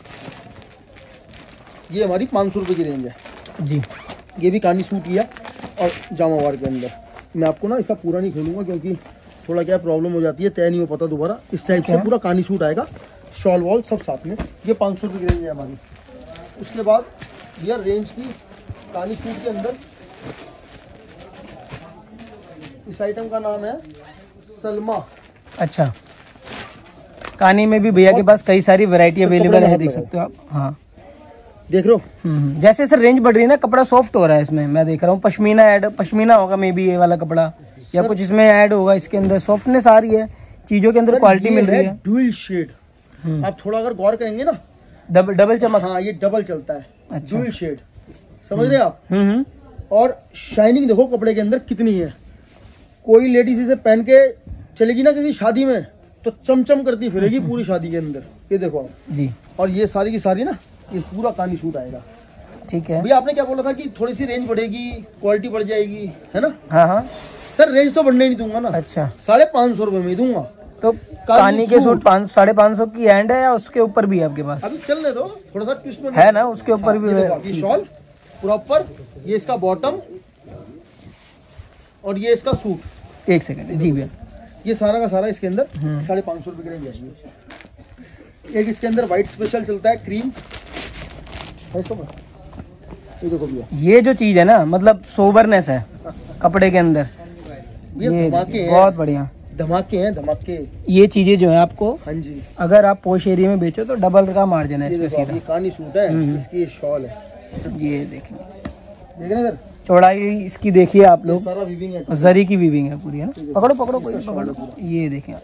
A: ये हमारी 500 रुपए की रेंज है जी। ये भी कानी सूट ही है और जामावार के अंदर। मैं आपको ना इसका पूरा नहीं खोलूंगा क्योंकि थोड़ा क्या प्रॉब्लम हो जाती है, तय नहीं हो पाता दोबारा। इस टाइप से पूरा कानी सूट आएगा, शॉल वॉल सब साथ में। ये 500 रुपये की रेंज है हमारी। उसके बाद भैया रेंज की कानी सूट के अंदर इस आइटम का नाम है सलमा।
B: अच्छा, कानी में भी भैया के पास कई सारी वैरायटी अवेलेबल है, देख सकते हो आप। हाँ
A: देख रहे हो,
B: जैसे सर रेंज बढ़ रही है ना, कपड़ा सॉफ्ट हो रहा है इसमें, मैं देख रहा हूँ। पश्मीना होगा मे बी ये वाला कपड़ा, या कुछ इसमें ऐड होगा, इसके अंदर सॉफ्टनेस आ रही है, चीजों के अंदर क्वालिटी मिल रही है।
A: डुअल शेड, आप थोड़ा अगर गौर करेंगे ना,
B: डबल चमक,
A: हाँ ये डबल चलता है।
B: अच्छा।
A: डुअल शेड, समझ रहे हैं आप। और शाइनिंग देखो कपड़े के अंदर कितनी है। कोई लेडीज इसे पहन के चलेगी ना किसी शादी में तो चमचम करती फिरेगी पूरी शादी के अंदर। ये देखो आप जी। और ये सारी की सारी ना, ये पूरा कानी सूट आएगा। ठीक है भैया, आपने क्या बोला था कि थोड़ी सी रेंज बढ़ेगी, क्वालिटी बढ़ जाएगी, है ना? हाँ हाँ सर, रेंज तो बढ़ने नहीं दूंगा ना। अच्छा, 550 रुपए में दूंगा। तो कानी के सूट 550 की एंड है या उसके ऊपर भी है आपके पास? अभी चलने दो, थोड़ा सा ट्विस्ट में है ना, उसके ऊपर भी है। शॉल प्रॉपर, ये इसका बॉटम और ये इसका सूट। एक सेकंड जी भैया, ये सारा का सारा इसके अंदर 550 रुपए की रेंज है। एक इसके अंदर व्हाइट स्पेशल चलता है, क्रीम है इसको। ये देखो भैया, ये जो चीज है ना, मतलब सोबरनेस है कपड़े के अंदर, ये बहुत बढ़िया। धमाके हैं धमाके।
B: ये चीजें जो है आपको,
A: हाँ जी,
B: अगर आप पोश एरिया में बेचो तो डबल का मार्जिन है
A: ये
B: इसमें
A: देखो आप,
B: सीधा।
A: ये कानी सूट है, इसकी ये शॉल है,
B: ये देखें,
A: देख रहे हैं सर,
B: चौड़ाई इसकी देखिए आप
A: ये
B: लोग,
A: सारा वीविंग है,
B: जरी की वीविंग है पूरी, है ना। पकड़ो पकड़ो कोई
A: इसका
B: पकड़ो,
A: शॉल है
B: ये देखें।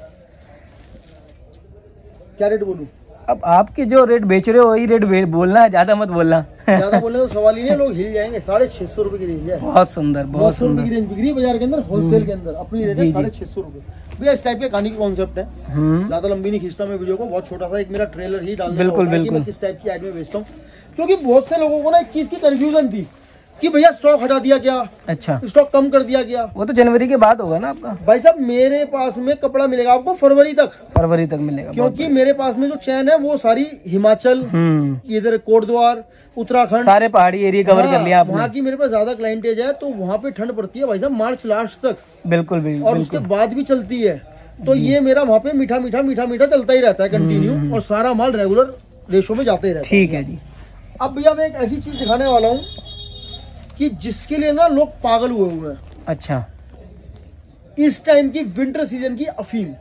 A: क्या रेट बोलूं?
B: अब आपके जो रेट बेच रहे हो वही रेट बोलना है, ज्यादा मत बोलना।
A: ज्यादा बोलने तो सवाल ही नहीं, लोग हिल जाएंगे। 650 रुपए की रेंज है,
B: बहुत सुंदर, बहुत
A: 200 रुपए
B: सुंदर।
A: की रेंज बिक रही है बाजार के अंदर, होलसेल के अंदर अपनी रेट है
B: जी, जी।
A: 650 रुपए। भैया इस टाइप के कहानी की कॉन्सेप्ट है, ज्यादा लंबी नहीं खींचता मैं वीडियो को, बहुत छोटा सा एक मेरा ट्रेलर ही डालने
B: बिल्कुल,
A: का होता है कि
B: बिल्कुल।
A: मैं किस टाइप की एड में बेचता हूँ, क्योंकि बहुत से लोगों को ना एक चीज की कंफ्यूजन थी कि भैया स्टॉक हटा दिया क्या,
B: अच्छा,
A: स्टॉक कम कर दिया गया।
B: वो तो जनवरी के बाद होगा ना आपका?
A: भाई साहब मेरे पास में कपड़ा मिलेगा आपको फरवरी तक,
B: फरवरी तक मिलेगा।
A: क्योंकि मेरे पास में जो चैन है वो सारी हिमाचल, इधर कोटद्वार, उत्तराखंड,
B: सारे पहाड़ी एरिया कवर कर लिया आपने।
A: वहाँ की मेरे पास ज्यादा क्लाइंटेज है, तो वहाँ पे ठंड पड़ती है भाई साहब मार्च लास्ट तक,
B: बिल्कुल
A: और
B: बिल्कुल।
A: उसके बाद भी चलती है। तो ये मेरा वहाँ पे मीठा मीठा मीठा मीठा चलता ही रहता है कंटिन्यू, और सारा माल रेगुलर रेशो में जाते ही रहता है।
B: ठीक है जी।
A: अब भैया मैं एक ऐसी चीज दिखाने वाला हूँ कि जिसके लिए ना लोग पागल हुए हुए हैं।
B: अच्छा,
A: इस टाइम की विंटर सीजन की अफीम,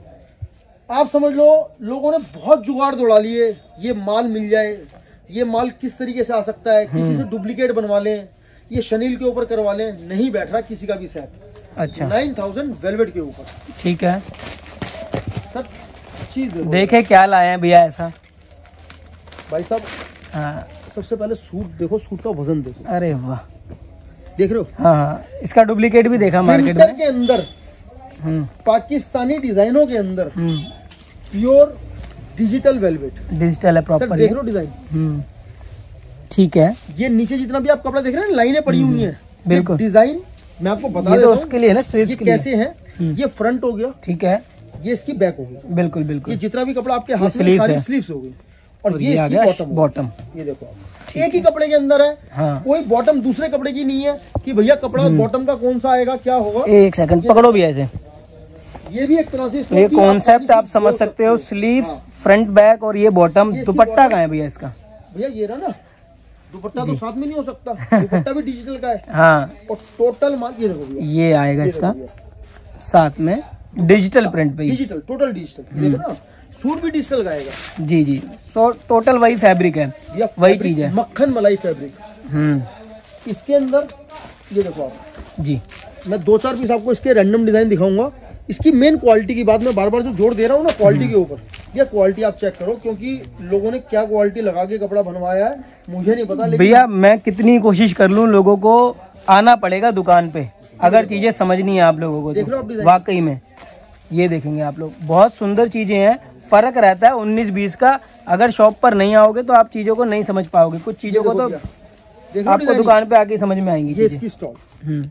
A: आप समझ लो लोगों ने बहुत जुगाड़ दौड़ा लिए, ये माल मिल जाए, ये माल किस तरीके से आ सकता है, किसी से डुप्लीकेट बनवा लें, ये शनील के ऊपर करवा लें, नहीं बैठ रहा किसी का भी सेट।
B: अच्छा,
A: 9000 वेलवेट के ऊपर,
B: ठीक है।
A: सब चीज
B: देखे क्या लाए हैं भैया ऐसा?
A: भाई साहब
B: हाँ,
A: सबसे पहले सूट देखो, सूट का वजन देखो,
B: अरे वाह,
A: देख रहे हो?
B: हाँ हाँ, इसका डुप्लीकेट भी देखा मार्केट
A: विंटर
B: में।
A: के अंदर पाकिस्तानी डिजाइनों के अंदर
B: हम्म,
A: प्योर डिजिटल वेलवेट,
B: डिजिटल है
A: सर
B: प्रॉपर।
A: देख रहे हो डिजाइन,
B: ठीक है,
A: ये नीचे जितना भी आप कपड़ा देख रहे हैं लाइनें पड़ी हुई हैं,
B: बिल्कुल।
A: डिजाइन मैं आपको बता
B: ये
A: देता
B: तो
A: हूं,
B: उसके लिए है ना, स्लीव्स
A: ये
B: के लिए।
A: कैसे है, ये फ्रंट हो गया,
B: ठीक है,
A: ये इसकी बैक हो गई,
B: बिल्कुल
A: ये
B: बिल्कुल।
A: जितना भी कपड़ा आपके हाथ में
B: स्लीव्स
A: सारी
B: है।
A: स्लीव्स हो गई, और
B: और
A: ये
B: ये आ
A: इसकी
B: गया
A: बॉटम,
B: बॉटम।
A: ये देखो आप, एक ही कपड़े के अंदर है,
B: हाँ,
A: कोई बॉटम दूसरे कपड़े की नहीं है कि भैया कपड़ा बॉटम का कौन सा आएगा क्या होगा।
B: एक सेकंड पकड़ो भैया ऐसे।
A: ये भी एक तरह से
B: तो ये कॉन्सेप्ट आप समझ सकते हो, स्लीव्स, फ्रंट बैक और ये बॉटम।
A: ये इसकी
B: दुपट्टा
A: bottom-
B: कहाँ है भैया इसका?
A: भैया ये रहा ना दुपट्टा, तो साथ में नहीं हो सकता, दुपट्टा भी डिजिटल का है,
B: हाँ,
A: और टोटल माल ये देखो भैया,
B: ये आएगा
A: ये
B: इसका
A: देखो भैया,
B: साथ में डिजिटल प्रिंट पे ही।
A: डिजिटल, टोटल डिजिटल, ये देखो ना, सूट भी डिजिटल का आएगा
B: जी जी, सो टोटल वही फैब्रिक है,
A: भैया,
B: वही
A: फैब्रिक
B: चीज है।
A: मक्खन मलाई फैब्रिक। इसके अंदर ये देखो आप,
B: जी,
A: मैं 2-4 पीस आपको इसके रैंडम डिजाइन दिखाऊंगा। इसकी मेन क्वालिटी की बात मैं बार बार जो जोर दे रहा हूँ ना क्वालिटी के ऊपर, ये क्वालिटी आप चेक करो, क्योंकि लोगों ने क्या क्वालिटी लगा के कपड़ा बनवाया है मुझे नहीं पता, लेकिन
B: भैया मैं कितनी कोशिश कर लूं, लोगों को आना पड़ेगा दुकान पे अगर चीजें समझनी है आप लोगों को
A: देख लो आप
B: तो।
A: डिजाइन।
B: वाकई में ये देखेंगे आप लोग, बहुत सुंदर चीजें हैं। फर्क रहता है 19-20 का, अगर शॉप पर नहीं आओगे तो आप चीजों को नहीं समझ पाओगे, कुछ चीजों को तो
A: देखो
B: आपको
A: डिजाइन,
B: दुकान पे आके समझ में आएंगी
A: ये
B: चीजें।
A: इसकी स्टॉक,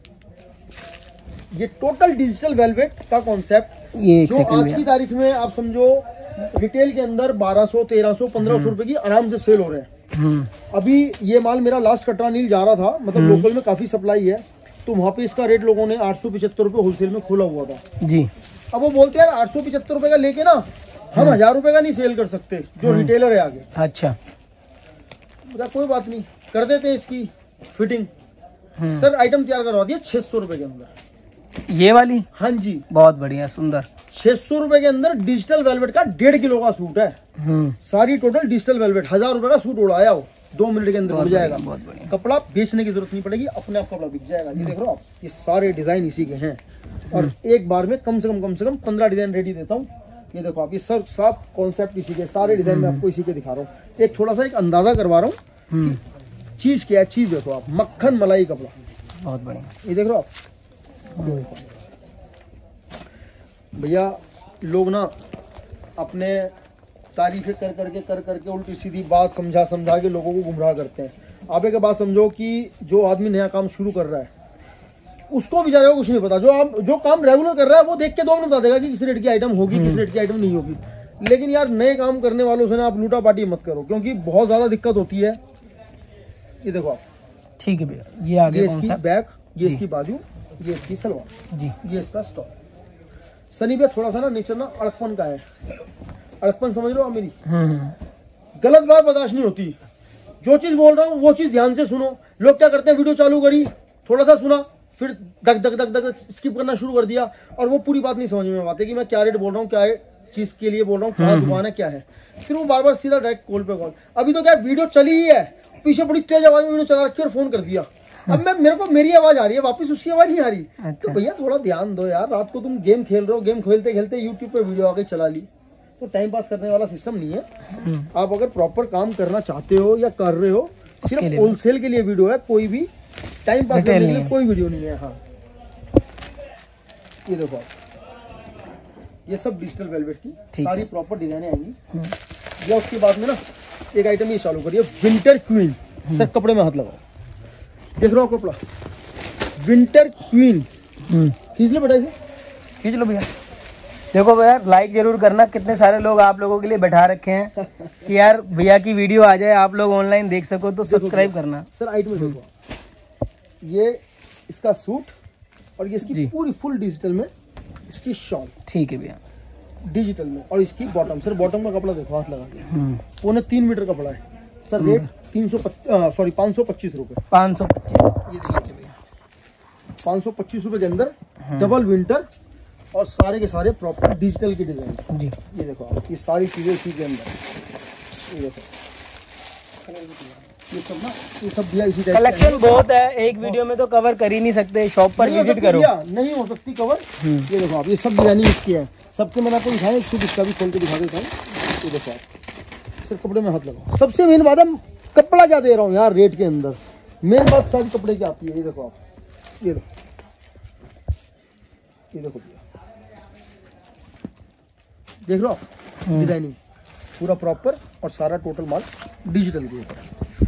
A: ये टोटल डिजिटल वेलवेट का कॉन्सेप्ट,
B: ये एक
A: जो
B: सेकंड
A: आज की तारीख में आप समझो रिटेल के अंदर 1200, 1300, 1500 रुपए की आराम से सेल हो रहे हैं। अभी ये माल मेरा लास्ट कटरा नील जा रहा था, मतलब लोकल में काफी सप्लाई है, तो वहाँ पे इसका रेट लोगों ने 875 रुपए होलसेल में खोला हुआ था
B: जी।
A: अब वो बोलते हैं 875 रुपए का लेके ना हम 1000 रुपए का नहीं सेल कर सकते, जो रिटेलर है आगे।
B: अच्छा,
A: बोला कोई बात नहीं, कर देते हैं इसकी फिटिंग। सर आइटम तैयार करवा दिया 600 रुपए के अंदर,
B: ये वाली
A: हाँ जी,
B: बहुत बढ़िया, सुंदर।
A: 600 रुपए के अंदर डिजिटल वेलवेट का 1.5 किलो का सूट है, सारी टोटल डिजिटल वेलवेट। 1000 रुपए का सूट उड़ाया हो 2 मिनट के अंदर हो जाएगा,
B: बहुत बढ़िया।
A: कपड़ा बेचने की जरूरत नहीं पड़ेगी, अपने आप कपड़ा बिक जाएगा। ये देख रहे हो आप, ये सारे डिजाइन इसी के हैं, और एक बार में कम से कम 15 डिजाइन रेडी देता हूँ। ये देखो आप, ये सब सात कॉन्सेप्ट इसी के, सारे डिजाइन मैं आपको इसी के दिखा रहा हूँ। एक थोड़ा सा एक अंदाजा करवा रहा हूँ कि चीज क्या है। चीज देखो आप, मक्खन मलाई कपड़ा,
B: बहुत बढ़िया।
A: ये देख रहे हो आप, ये देखो भैया, लोग ना अपने तारीफें कर करके उल्टी सीधी बात समझा के लोगों को गुमराह करते हैं। आप एक बात समझो कि जो आदमी नया काम शुरू कर रहा है उसको बेचारे को कुछ नहीं पता, जो काम रेगुलर कर रहा है वो देख के 2 मिनट बता देगा कि किस रेट की आइटम होगी, किस रेट की आइटम नहीं होगी। लेकिन यार नए काम करने वालों से ना आप लूटा पाटी मत करो, क्योंकि बहुत ज्यादा दिक्कत होती है। ये देखो आप,
B: ठीक है भैया, ये आगे
A: ये
B: कौन
A: इसकी
B: सा?
A: बैक, ये इसकी बाजू, ये इसकी सलवार
B: जी,
A: ये इसका स्टॉक। सनी भैया थोड़ा सा ना नेचर ना अड़कपन का है, अड़कपन समझ लो आप मेरी, गलत बात बर्दाश्त नहीं होती। जो चीज बोल रहा हूँ वो चीज ध्यान से सुनो। लोग क्या करते हैं, वीडियो चालू करी, थोड़ा सा सुना, फिर धक धक धक धक स्किप करना शुरू कर दिया, और वो पूरी बात नहीं समझ में आती कि मैं क्या रेट बोल रहा हूँ, क्या चीज के लिए बोल रहा हूँ, क्या दुकान है, क्या है। फिर वो बार बार सीधा डायरेक्ट कॉल पे कॉल। अभी तो क्या वीडियो चली ही है, पीछे बड़ी तेज आवाज में वीडियो चला रखी है और फोन कर दिया। अब मेरी आवाज आ रही है, वापस उसकी आवाज नहीं आ रही।
B: अच्छा।
A: तो भैया थोड़ा ध्यान दो यार, रात को तुम गेम खेल रहे हो, गेम खेलते खेलते यूट्यूब पे वीडियो आगे चला ली, तो टाइम पास करने वाला सिस्टम नहीं है। आप अगर प्रॉपर काम करना चाहते हो या कर रहे हो, सिर्फ होलसेल के लिए वीडियो है, कोई भी टाइम पास करने के लिए कोई वीडियो नहीं है। हाँ ये देखो आप, ये सब डिजिटल वेलवेट की सारी प्रॉपर डिजाइने आएंगी। या उसके बाद में ना एक आइटम ये चालू करिए, विंटर क्वीन। सर कपड़े में हाथ लगाओ, देख रहे हो कपड़ा, विंटर क्वीन। खींच लो बेटा, इसे
B: खींच लो भैया। देखो भैया, लाइक जरूर करना, कितने सारे लोग आप लोगों के लिए बैठा रखे हैं कि यार भैया की वीडियो आ जाए, आप लोग ऑनलाइन देख सको, तो सब्सक्राइब करना।
A: सर आइटम देखो, ये इसका सूट और ये इसकी पूरी फुल डिजिटल में इसकी शॉल। ठीक है भैया, डिजिटल में। और इसकी बॉटम, सर बॉटम का कपड़ा देखो, हाथ लगा के 3.25 मीटर कपड़ा है सर। रेट 525 रुपए। 525, ये ठीक है भैया, 525 रुपए के अंदर डबल विंटर और सारे के सारे प्रॉपर डिजिटल की डिजाइन जी। ये देखो आप, ये सारी चीजें इसी के अंदर। ये देखो ये सब ना, ये सब भैया इसी टाइप
B: कलेक्शन बहुत है, एक वीडियो में तो कवर कर ही नहीं सकते, शॉप पर विजिट करो।
A: नहीं हो सकती कवर। ये देखो आप, ये सब डिजाइनिंग इसकी है, सबके मैंने आपको दिखाया, एक सूट इसका भी खोल के दिखा देता हूँ। ये देखो आप, सिर्फ कपड़े में हाथ लगाओ। सबसे मेन बात है, कपड़ा क्या दे रहा हूँ यार रेट के अंदर, मेन बात सारी कपड़े की आती है। ये देखो आप, ये देखो, ये देखो भैया, देख लो आप, डिजाइनिंग पूरा प्रॉपर और सारा टोटल माल डिजिटल के ऊपर।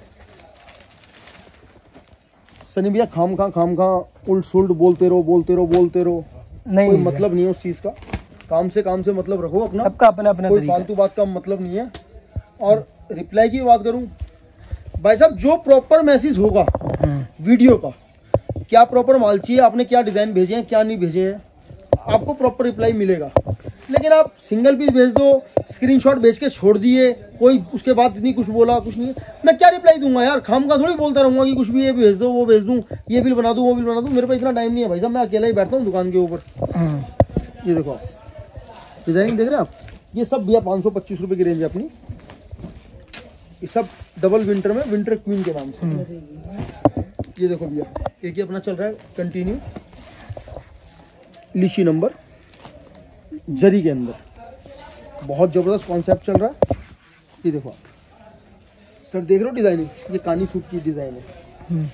A: सनी भैया खाम खा उल्ट सुल्ट बोलते रहो, नहीं कोई मतलब नहीं है उस चीज का। काम से मतलब रखो अपना, सबका अपना कोई फालतू बात का मतलब नहीं है। और रिप्लाई की बात करूं भाई साहब, जो प्रॉपर मैसेज होगा वीडियो का, क्या प्रॉपर माल चाहिए, आपने क्या डिजाइन भेजे हैं, क्या नहीं भेजे हैं, आपको प्रॉपर रिप्लाई मिलेगा। लेकिन आप सिंगल पीस भेज दो, स्क्रीनशॉट भेज के छोड़ दिए, कोई उसके बाद इतनी कुछ बोला, कुछ नहीं, मैं क्या रिप्लाई दूंगा यार। खाम का थोड़ी बोलता रहूंगा कि कुछ भी ये भेज दो, वो भेज दूं, ये बिल बना दूं, वो बिल बना दूं। मेरे पास इतना टाइम नहीं है भाई साहब, मैं अकेला ही बैठता हूँ दुकान के ऊपर। ये देखो डिजाइनिंग देख रहे हैं आप, ये सब भैया 525 रुपए की रेंज है अपनी। ये सब डबल विंटर में, विंटर क्वीन के नाम से। ये देखो भैया, एक ही अपना चल रहा है कंटिन्यू, लीची नंबर जरी के अंदर, बहुत जबरदस्त कॉन्सेप्ट चल रहा है। ये देखो आप सर, देख रहे हो डिजाइनिंग, ये कानी सूट की डिजाइन है।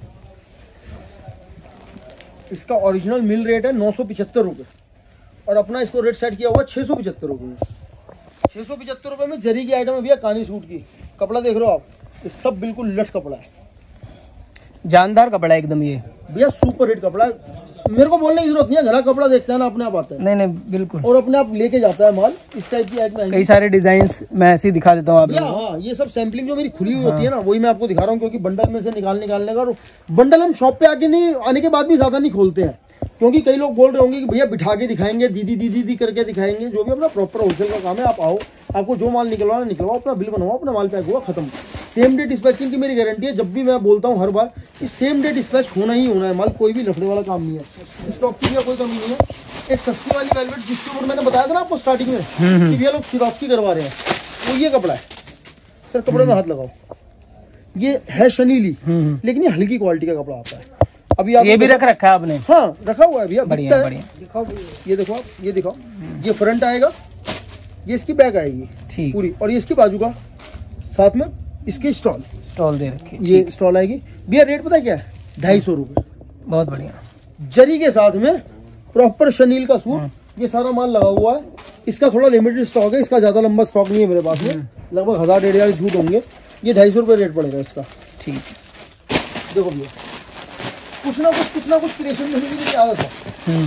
A: इसका ओरिजिनल मिल रेट है 975 रुपए, और अपना इसको रेट सेट किया हुआ 675 रुपए में। 675 रुपए में जरी की आइटम है भैया, कानी सूट की। कपड़ा देख रहे हो आप, ये सब बिल्कुल लट कपड़ा है,
B: जानदार कपड़ा है एकदम। ये
A: भैया सुपर हिट कपड़ा है, मेरे को बोलने की जरूरत नहीं है, घना कपड़ा देखता है ना अपने आप आता है।
B: नहीं बिल्कुल,
A: और अपने आप लेके जाता है माल। इस टाइप की आइटम
B: कई सारे डिजाइन मैं ऐसे ही दिखा देता हूँ आपको।
A: हाँ, ये सब सैम्पलिंग जो मेरी खुली हुई होती है ना, वही मैं आपको दिखा रहा हूँ, क्योंकि बंडल में से निकालने का, और बंडल हम शॉप पे आके नहीं, आने के बाद भी ज्यादा नहीं खोलते हैं, क्योंकि कई लोग बोल रहे होंगे कि भैया बिठा के दिखाएंगे, दीदी करके दिखाएंगे। जो भी अपना प्रॉपर होलसेल का काम है, आप आओ, आपको जो माल निकलवाना निकलवाओ, अपना बिल बनवाओ, अपना माल पैक हुआ खत्म। सेम डे डिस्पैचिंग की मेरी गारंटी है। जब भी मैं बोलता हूँ हर बार कि सेम डे डिस्पैच होना ही होना है माल, कोई भी लफड़े वाला काम नहीं है। स्टॉक की भी कोई कमी नहीं है। एक सस्ती वाली वेलवेट जिसके ऊपर मैंने बताया था ना आपको स्टार्टिंग में कि भैया लोग सिरोस्की करवा रहे हैं, वो ये कपड़ा है सर। कपड़े में हाथ लगाओ, ये है शनीली, लेकिन ये हल्की क्वालिटी का कपड़ा आता है। अभी आप
B: ये भी रखा है आपने?
A: हाँ रखा हुआ है भैया,
B: बढ़िया बढ़िया।
A: दिखाओ, ये देखो आप, ये दिखाओ, ये फ्रंट आएगा, ये इसकी बैक आएगी पूरी, और ये इसकी बाजू का, साथ में इसकी स्टॉल दे रखी, ये स्टॉल आएगी भैया। रेट पता है क्या है? 250 रुपए। बहुत बढ़िया, जरी के साथ में प्रॉपर शनील का सूट। ये सारा माल लगा हुआ है, इसका थोड़ा लिमिटेड स्टॉक है, इसका ज्यादा लंबा स्टॉक नहीं है मेरे पास में, लगभग 1000-1500 सूट होंगे। ये 250 रुपए रेट पड़ेगा इसका। ठीक, देखो भैया, कुछ ना कुछ क्रिएशन करने की मेरी आदत है।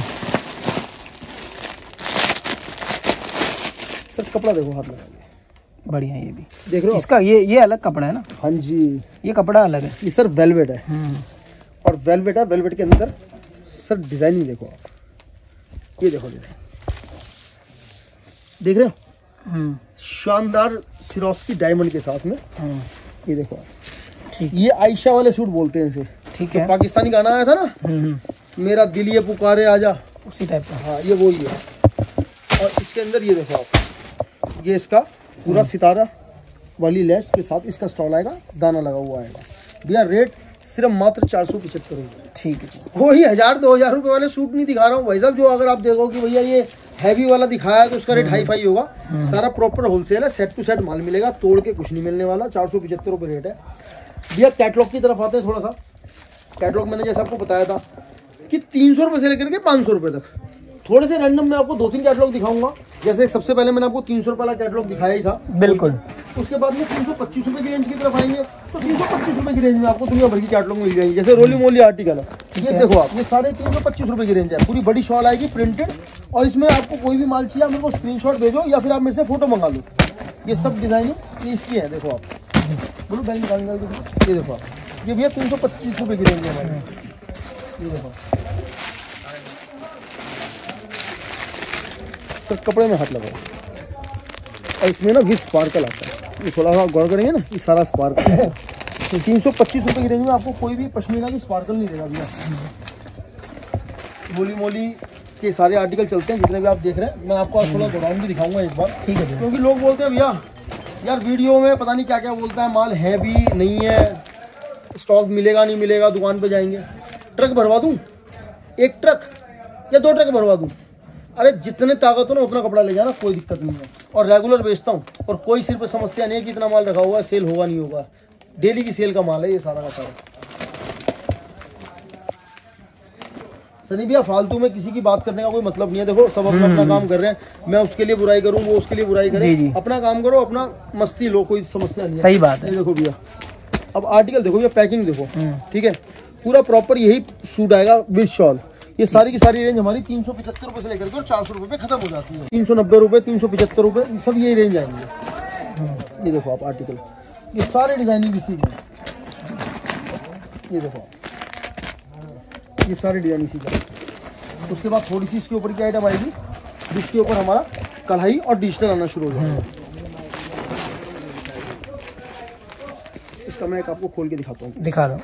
A: सर कपड़ा देखो, हाथ लगा, बढ़िया। ये भी देख रहे हो
B: इसका, ये अलग कपड़ा है ना?
A: हाँ जी, ये
B: कपड़ा अलग है।
A: ये सर वेलवेट है, और वेलवेट है। वेलवेट के अंदर सर डिजाइनिंग देखो आप, ये देखो डिजाइन, देख रहे हो, शानदार सिरोस्की डायमंड के साथ में। ये देखो आप, ठीक, ये आयशा वाले सूट बोलते हैं इसे।
B: ठीक है।
A: पाकिस्तानी गाना आया था ना, मेरा दिल ये पुकारे आजा,
B: उसी टाइप का।
A: हाँ ये वही है। और इसके अंदर ये देखो आप, ये इसका पूरा सितारा वाली लेस के साथ इसका स्टॉल आएगा, दाना लगा हुआ आएगा भैया। रेट सिर्फ मात्र 475 रुपये। ठीक है, कोई 1000-2000 रुपये वाले सूट नहीं दिखा रहा हूँ भाई साहब। जो अगर आप देखो कि भैया ये हैवी वाला दिखाया तो उसका रेट हाई फाई होगा। सारा प्रॉपर होलसेल है, सेट टू सेट माल मिलेगा, तोड़ के कुछ नहीं मिलने वाला। 475 रुपये रेट है भैया। कैटलॉग की तरफ आते हैं थोड़ा सा। कैटलॉग मैंने जैसे आपको बताया था कि 300 रुपये से लेकर के 500 रुपये तक। थोड़े से रैंडम मैं आपको 2-3 कैटलॉग दिखाऊंगा। जैसे सबसे पहले मैंने आपको 300 रुपये वाला कैटलॉग दिखाया ही था, बिल्कुल। उसके बाद में 325 रुपये की रेंज की तरफ आएंगे तो 325 रुपये की रेंज में आपको दुनिया भर की कैटलॉग मिल जाएगी। जैसे रोली मोली आर्टिकल है, ये देखो आप, ये सारे 325 रुपये की रेंज है। पूरी बड़ी शॉल आएगी प्रिंटेड, और इसमें आपको कोई भी माल चाहिए मेरे को स्क्रीनशॉट भेजो या फिर आप मेरे से फोटो मंगा लो। ये सब डिजाइनिंग ये इसकी है, देखो आप। बोलो बैंक निकाल, ये देखो आप, ये भैया 325 रुपये की रेंज है हमारी। ये देखो सर, कपड़े में हाथ लगाओ, और इसमें ना विथ स्पार्कल आता है। ये थोड़ा सा गौर करेंगे ना, ये सारा स्पार्कल है। तो 325 रुपये की रेंज में आपको कोई भी पश्मीना की स्पार्कल नहीं देगा भैया। मोली मोली के सारे आर्टिकल चलते हैं जितने भी आप देख रहे हैं। मैं आपको आज थोड़ा गोडाउन भी दिखाऊंगा एक बार, ठीक है। क्योंकि लोग बोलते हैं भैया यार वीडियो में पता नहीं क्या क्या बोलता है, माल है भी नहीं है, स्टॉक मिलेगा नहीं मिलेगा, दुकान पे जाएंगे। ट्रक भरवा दूं, एक ट्रक या 2 ट्रक भरवा दूं, अरे जितने ताकत हो ना उतना कपड़ा ले जाना, कोई दिक्कत नहीं है। और रेगुलर बेचता हूँ, और कोई सिर पे समस्या नहीं है कि इतना माल रखा हुआ है सेल होगा नहीं होगा। डेली की सेल का माल है ये सारा का सारा। सनी भैया फालतू में किसी की बात करने का कोई मतलब नहीं है। देखो सब अपना अपना काम कर रहे हैं, मैं उसके लिए बुराई करूँ, वो उसके लिए बुराई करे, अपना काम करो, अपना मस्ती लो, कोई समस्या नहीं है। सही बात है। देखो भैया अब आर्टिकल देखो भैया, पैकिंग देखो, ठीक है। पूरा प्रॉपर यही सूट आएगा विद शॉल। ये सारी की सारी रेंज हमारी 375 रुपये से लेकर के और 400 रुपये पे खत्म हो जाती है। 390 रुपये, 375 रुपये, ये सब यही रेंज आएंगे। ये देखो आप आर्टिकल, ये सारे डिजाइनिंग इसी के, ये देखो ये सारे डिजाइन इसी का। उसके बाद थोड़ी सी इसके ऊपर की आइटम आएगी जिसके ऊपर हमारा कढ़ाई और डिजिटल आना शुरू हो जाएगा। इसका मैं एक आपको खोल के दिखाता हूँ, दिखा दो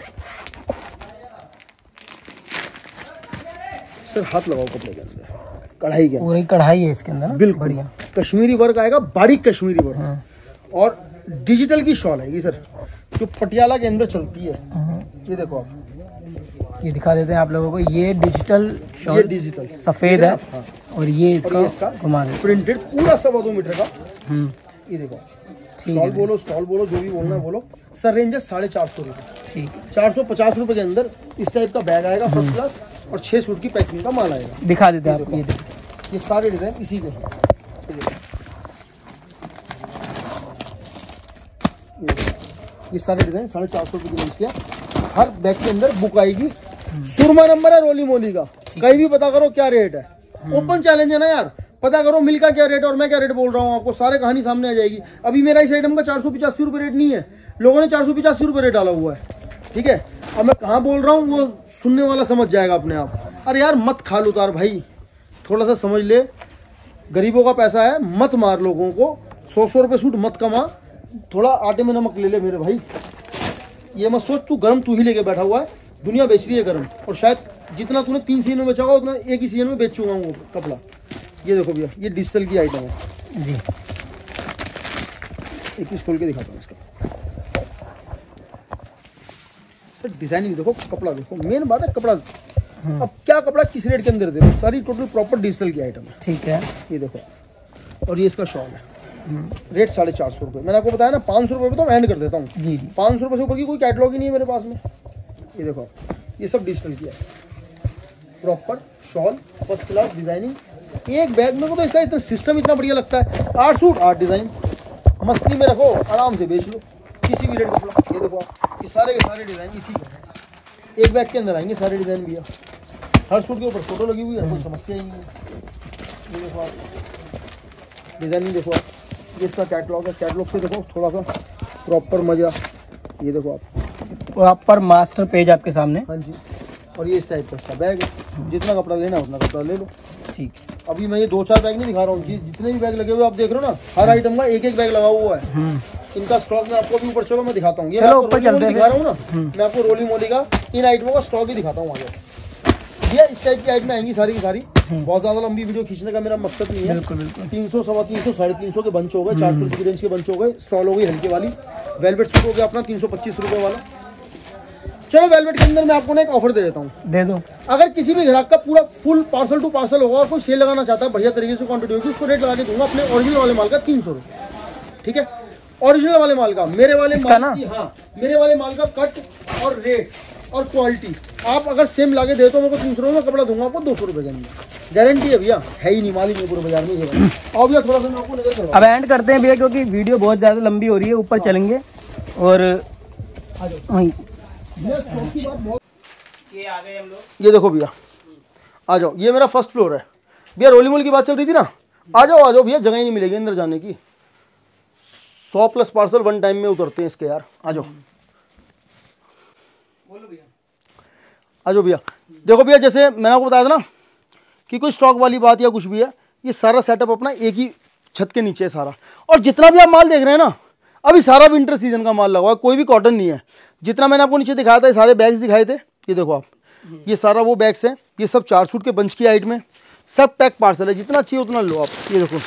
A: सर। हाथ लगाओ कपड़े के अंदर, कढ़ाई के पूरी कढ़ाई है इसके अंदर, बिल्कुल बढ़िया कश्मीरी वर्क आएगा, बारीक कश्मीरी वर्क। और डिजिटल की शॉल आएगी सर, जो पटियाला के अंदर चलती है। ये देखो आप, ये दिखा देते हैं आप लोगों को। ये डिजिटल शॉल, ये डिजिटल सफेद है, हाँ। और ये इसका प्रिंटेड पूरा 2.25 मीटर का। ये देखो, स्टॉल बोलो, स्टॉल बोलो, जो भी बोलना बोलो सर। रेंज है 450 रुपये, ठीक है। 450 रुपये के अंदर इस टाइप का बैग आएगा फर्स्ट क्लास, और 6 सूट की पैकिंग का माल आएगा। दिखा देते हैं आपको, ये सारे डिजाइन इसी के। ये सारे डिजाइन 450 रुपये की रेंज के। हर बैग के अंदर बुक आएगी, सुरमा नंबर है रोली मोली का। कहीं भी पता करो क्या रेट है, ओपन चैलेंज है ना यार। पता करो मिल का क्या रेट और मैं क्या रेट बोल रहा हूँ आपको, सारे कहानी सामने आ जाएगी। अभी मेरा इस आइटम का 485 रुपये रेट नहीं है, लोगों ने 485 रुपये रेट डाला हुआ है, ठीक है। अब मैं कहाँ बोल रहा हूँ वो सुनने वाला समझ जाएगा अपने आप। अरे यार मत खाल उतार भाई, थोड़ा सा समझ ले, गरीबों का पैसा है, मत मार लोगों को। 100 रुपये सूट मत कमा, थोड़ा आटे में नमक ले ले मेरे भाई। ये मत सोच तू गरम तू ही लेके बैठा हुआ है, दुनिया बेच रही है गरम, और शायद जितना तूने 3 सीजन में बेचा होगा उतना एक ही सीजन में बेच चुका हूँ वो कपड़ा। ये देखो भैया, ये डिजिटल की आइटम है जी। एक पीस खोल के दिखाता हूँ इसका सर। डिजाइनिंग देखो, कपड़ा देखो, मेन बात है कपड़ा। अब क्या कपड़ा किस रेट के अंदर दे, सारी टोटल प्रॉपर डिजिटल की आइटम है, ठीक है। ये देखो, और ये इसका शॉल है। रेट 450 रुपये। मैंने आपको बताया ना 500 रुपये पे तो एंड कर देता हूँ जी। 500 रुपये से ऊपर की कोई कैटलॉग ही नहीं है मेरे पास में। ये देखो, ये सब डिजिटल की है, proper shawl, first class designing. एक बैग में तो इसका इतना सिस्टम इतना बढ़िया लगता है। 8 सूट 8 डिजाइन, मस्ती में रखो, आराम से बेच लो किसी भी रेट कपड़ा। ये देखो, ये सारे के सारे डिजाइन इसी के एक बैग के अंदर आएंगे सारे डिजाइन भैया। हर सूट के ऊपर फोटो लगी हुई है, कोई समस्या ही नहीं है। ये देखो आप डिजाइनिंग देखो आप, ये इसका कैटलॉग है। कैटलॉग से देखो थोड़ा सा प्रॉपर मजा। ये देखो आप, प्रॉपर मास्टर पेज आपके सामने, हाँ जी। और ये इस टाइप का इसका बैग है, जितना कपड़ा लेना उतना कपड़ा ले लो, ठीक है। अभी मैं ये 2-4 बैग नहीं दिखा रहा हूँ, जितने भी बैग लगे हुए आप देख रहे हो ना, हर आइटम का एक एक बैग लगा हुआ है। इनका स्टॉक मैं आपको अभी ऊपर, चलो मैं दिखाता हूँ। ये
B: चलो ऊपर चलते हैं,
A: दिखा रहा हूँ ना, मैं आपको रोली मोली का इन आइटमों का स्टॉक ही दिखाता हूँ। ये इस टाइप की आइटमें आएंगी सारी की सारी। बहुत ज्यादा लंबी वीडियो खींचने का मेरा मकसद नहीं है।
B: बिल्कुल बिल्कुल। 300,
A: 300, 350, 350 के बंच हो गए, 400 रुपए की रेंज के बंच हो गए। स्टॉल हो गई हल्के वाली। वेलवेट सूट हो गया अपना 325 रुपए वाला। चलो वेलवेट के अंदर मैं आपको ना एक ऑफर दे देता हूँ,
B: दे दो।
A: अगर किसी भी ग्राहक का पूरा फुल पार्सल टू पार्सल होगा और कोई सेल लगाना चाहता है, बढ़िया तरीके से क्वांटिटी होगी, उसको रेट लगा के दूंगा अपने ओरिजिनल वाले माल का 300 रुपए। ठीक है, ओरिजिनल वाले माल का, मेरे वाले माल की, हाँ मेरे वाले माल का कट और रेट और क्वालिटी आप अगर सेम लाके दे तो मेरे को 300 रुपये में कपड़ा दूंगा आपको 200 रुपए के अंदर, गारंटी है भैया। है ही नहीं माल ही नहीं पूरे बाजार में ये। और भैया थोड़ा सा मैं आपको नजर करवा,
B: अब एंड करते हैं भैया क्योंकि वीडियो बहुत ज्यादा लंबी हो रही है, ऊपर चलेंगे और ये आ गए हम लोग।
A: ये देखो भैया, आ जाओ, ये मेरा फर्स्ट फ्लोर है भैया। रोली मोली की बात चल रही थी ना, आ जाओ भैया, जगह ही नहीं मिलेगी अंदर जाने की। 100+ पार्सल वन टाइम में उतरते हैं इसके यार। आ जाओ,
B: बोलो भैया।
A: आ जाओ भैया। देखो भैया, जैसे मैंने आपको बताया था ना कि कोई स्टॉक वाली बात या कुछ भी है, ये सारा सेटअप अपना एक ही छत के नीचे है सारा। और जितना भी आप माल देख रहे हैं ना, अभी सारा विंटर सीजन का माल लगा हुआ है, कोई भी कॉटन नहीं है। जितना मैंने आपको नीचे दिखाया था, ये सारे बैग्स दिखाए थे, ये देखो आप, ये सारा वो बैग्स हैं। ये सब 4 सूट के बंच की हाइट में, सब पैक पार्सल है, जितना चाहिए उतना लो आप। ये देखो,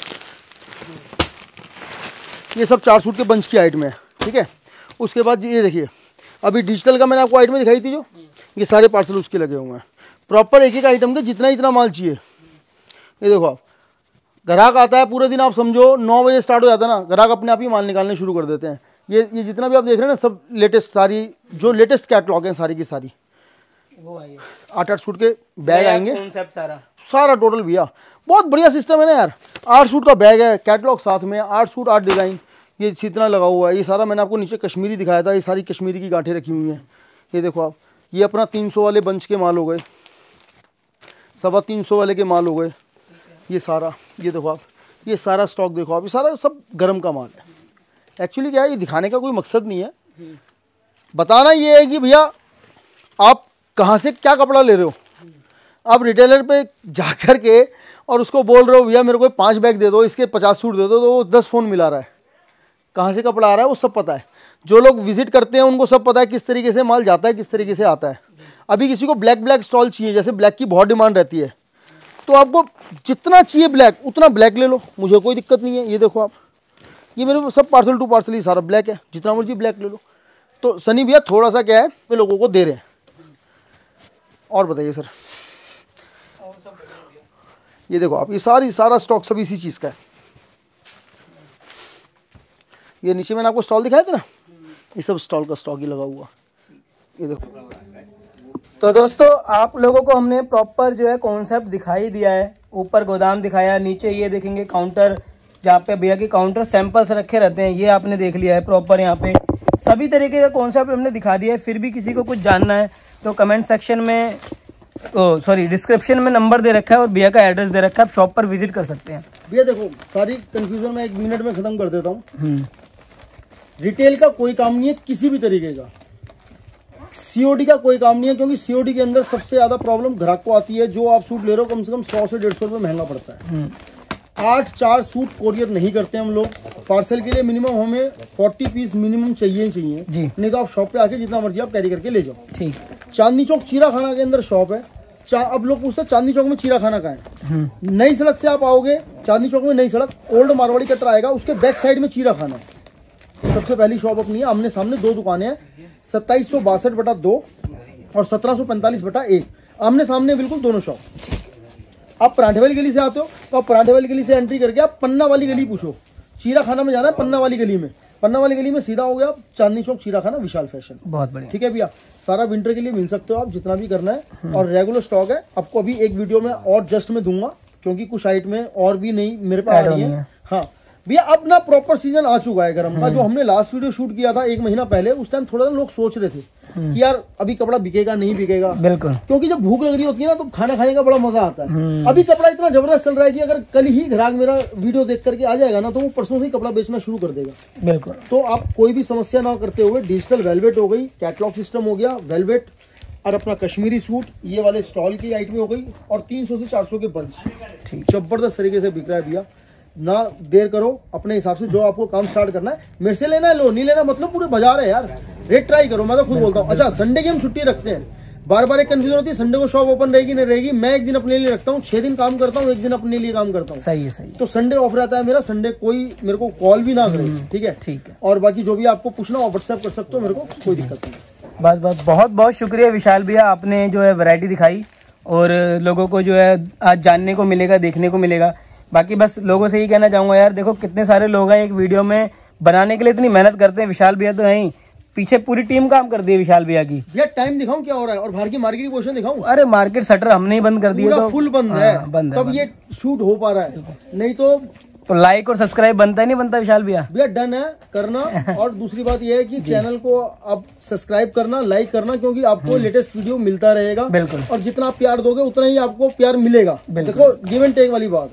A: ये सब 4 सूट के बंच की हाइट में है। ठीक है, उसके बाद ये देखिए, अभी डिजिटल का मैंने आपको आइटम दिखाई थी जो, ये सारे पार्सल उसके लगे हुए हैं प्रॉपर एक एक आइटम के, जितना इतना माल चाहिए। ये देखो आप, ग्राहक आता है पूरे दिन, आप समझो 9 बजे स्टार्ट हो जाता है ना, ग्राहक अपने आप ही माल निकालने शुरू कर देते हैं। ये जितना भी आप देख रहे हैं ना, सब लेटेस्ट, सारी जो लेटेस्ट कैटलॉग हैं सारी की सारी।
B: वो आइए,
A: 8 सूट के बैग आएंगे
B: कॉन्सेप्ट
A: सारा टोटल भैया। बहुत बढ़िया सिस्टम है ना यार। 8 सूट का बैग है, कैटलॉग साथ में, 8 सूट 8 डिज़ाइन, ये इतना लगा हुआ है। ये सारा मैंने आपको नीचे कश्मीरी दिखाया था, ये सारी कश्मीरी की गांठें रखी हुई हैं। ये देखो आप, ये अपना 300 वाले बंच के माल हो गए, 325 वाले के माल हो गए। ये सारा, ये देखो आप, ये सारा स्टॉक देखो आप, ये सारा सब गर्म का माल है। एक्चुअली क्या है, ये दिखाने का कोई मकसद नहीं है, बताना ये है कि भैया आप कहाँ से क्या कपड़ा ले रहे हो। आप रिटेलर पे जाकर के और उसको बोल रहे हो भैया मेरे को 5 बैग दे दो, इसके 50 सूट दे दो, तो वो 10 फ़ोन मिला रहा है। कहाँ से कपड़ा आ रहा है वो सब पता है। जो लोग विजिट करते हैं उनको सब पता है किस तरीके से माल जाता है, किस तरीके से आता है। अभी किसी को ब्लैक स्टॉल चाहिए, जैसे ब्लैक की बहुत डिमांड रहती है, तो आपको जितना चाहिए ब्लैक उतना ब्लैक ले लो, मुझे कोई दिक्कत नहीं है। ये देखो आप, ये मेरे सब पार्सल टू पार्सल ही सारा ब्लैक है, जितना मर्जी ब्लैक ले लो। तो सनी भैया थोड़ा सा क्या है, वे लोगों को दे रहे हैं। और बताइए सर, ये देखो आप, ये सारा स्टॉक सब इसी चीज़ का है। ये नीचे मैंने आपको स्टॉल दिखाया था ना, ये सब स्टॉल का स्टॉक ही लगा हुआ। ये देखो,
B: तो दोस्तों आप लोगों को हमने प्रॉपर जो है कॉन्सेप्ट दिखाई दिया है। ऊपर गोदाम दिखाया, नीचे ये देखेंगे काउंटर, जहाँ पे भैया के काउंटर सैंपल्स रखे रहते हैं, ये आपने देख लिया है प्रॉपर। यहाँ पे सभी तरीके का कॉन्सेप्ट हमने दिखा दिया है। फिर भी किसी को कुछ जानना है तो कमेंट सेक्शन में, डिस्क्रिप्शन में नंबर दे रखा है और भैया का एड्रेस दे रखा है, आप शॉप पर विजिट कर सकते हैं।
A: भैया देखो, सारी कंफ्यूजन मैं 1 मिनट में खत्म कर देता हूँ। रिटेल का कोई काम नहीं है किसी भी तरीके का, सीओडी का कोई काम नहीं है, क्योंकि सीओडी के अंदर सबसे ज्यादा प्रॉब्लम ग्राहक को आती है। जो आप सूट ले रहे हो कम से कम 100 से 150 रुपये महंगा पड़ता है। 8-4 सूट कोरियर नहीं करते हम लोग। पार्सल के लिए मिनिमम हमें 40 पीस मिनिमम चाहिए ही चाहिए
B: जी।
A: नहीं तो आप शॉप पे आके जितना मर्जी आप कैरी करके ले जाओ।
B: ठीक।
A: चांदनी चौक चीरा खाना के अंदर शॉप है। अब लोग पूछते हैं चांदनी चौक में चीरा खाना कहाँ है। नई सड़क से आप आओगे, चांदनी चौक में नई सड़क, ओल्ड मारवाड़ी कटर आएगा, उसके बैक साइड में चीरा खाना सबसे पहली शॉप अपनी है। आमने सामने 2 दुकानें हैं, 2762/2 और 1745/1, आमने सामने बिल्कुल दोनों शॉप। आप पराठे वाली गली से आते हो तो आप पराठे वाली गली से एंट्री करके आप पन्ना वाली गली पूछो, चीरा खाना में जाना है, पन्ना वाली गली में। पन्ना वाली गली में सीधा हो गया आप चांदनी चौक चीरा खाना विशाल फैशन।
B: बहुत बढ़िया।
A: ठीक है भैया, सारा विंटर के लिए मिल सकते हो आप जितना भी करना है। और रेगुलर स्टॉक है, आपको अभी एक वीडियो में और जस्ट में दूंगा, क्योंकि कुछ आइटम में और भी नहीं मेरे पास आ रही है। हाँ भैया, अब ना प्रॉपर सीजन आ चुका है गर्म का। जो हमने लास्ट वीडियो शूट किया था 1 महीना पहले, उस टाइम थोड़ा लोग सोच रहे थे कि यार अभी कपड़ा बिकेगा नहीं बिकेगा।
B: बिल्कुल,
A: क्योंकि जब भूख लग रही होती है ना तो खाना खाने का बड़ा मजा आता है। अभी कपड़ा इतना जबरदस्त चल रहा है कि अगर कल ही ग्राहक मेरा वीडियो देख करके आ जाएगा ना, तो वो परसों से ही कपड़ा बेचना शुरू कर देगा।
B: बिल्कुल।
A: तो आप कोई भी समस्या ना करते हुए, डिजिटल वेलवेट हो गई, कैटलॉग सिस्टम हो गया, वेलवेट और अपना कश्मीरी सूट, ये वाले स्टॉल की आइटमें हो गई, और 300 से 400 के बंच जबरदस्त तरीके से बिक रहा है भैया। ना देर करो, अपने हिसाब से जो आपको काम स्टार्ट करना है मेरे से लेना है लो, नहीं लेना मतलब पूरे बाजार है यार, रेट ट्राई करो। मैं तो खुद बोलता हूँ। अच्छा, संडे की हम छुट्टी रखते हैं, बार बार एक कंफ्यूजन होती है संडे को शॉप ओपन रहेगी नहीं रहेगी। मैं एक दिन अपने लिए रखता हूँ, 6 दिन काम करता हूँ, एक दिन अपने लिए काम करता हूँ।
B: सही है, सही है।
A: तो संडे ऑफ रहता है मेरा, संडे कोई मेरे को कॉल भी ना करे, ठीक है,
B: ठीक है।
A: और बाकी जो भी आपको पूछना हो व्हाट्सएप कर सकते हो, मेरे को कोई दिक्कत नहीं।
B: बस बस, बहुत बहुत शुक्रिया विशाल भैया, आपने जो है वैरायटी दिखाई और लोगों को जो है आज जानने को मिलेगा, देखने को मिलेगा। बाकी बस लोगों से ही कहना चाहूंगा यार, देखो कितने सारे लोग हैं एक वीडियो में बनाने के लिए, इतनी मेहनत करते हैं। विशाल भैया तो नहीं, पीछे पूरी टीम काम कर दी है विशाल भैया की।
A: भैया टाइम दिखाऊं क्या हो रहा है, और बाहर की मार्केट की पोजीशन दिखाऊं?
B: अरे मार्केट शटर हमने ही बंद कर दिया, तो
A: फुल बंद है,
B: बंद है,
A: तब ये शूट हो पा रहा है, नहीं तो
B: लाइक और सब्सक्राइब बनता ही नहीं बनता विशाल भैया।
A: भैया डन है करना। और दूसरी बात यह है कि चैनल को आप सब्सक्राइब करना, लाइक करना, क्योंकि आपको लेटेस्ट वीडियो मिलता रहेगा।
B: बिल्कुल।
A: और जितना आप प्यार दोगे उतना ही आपको प्यार मिलेगा। देखो गिव एंड टेक वाली बात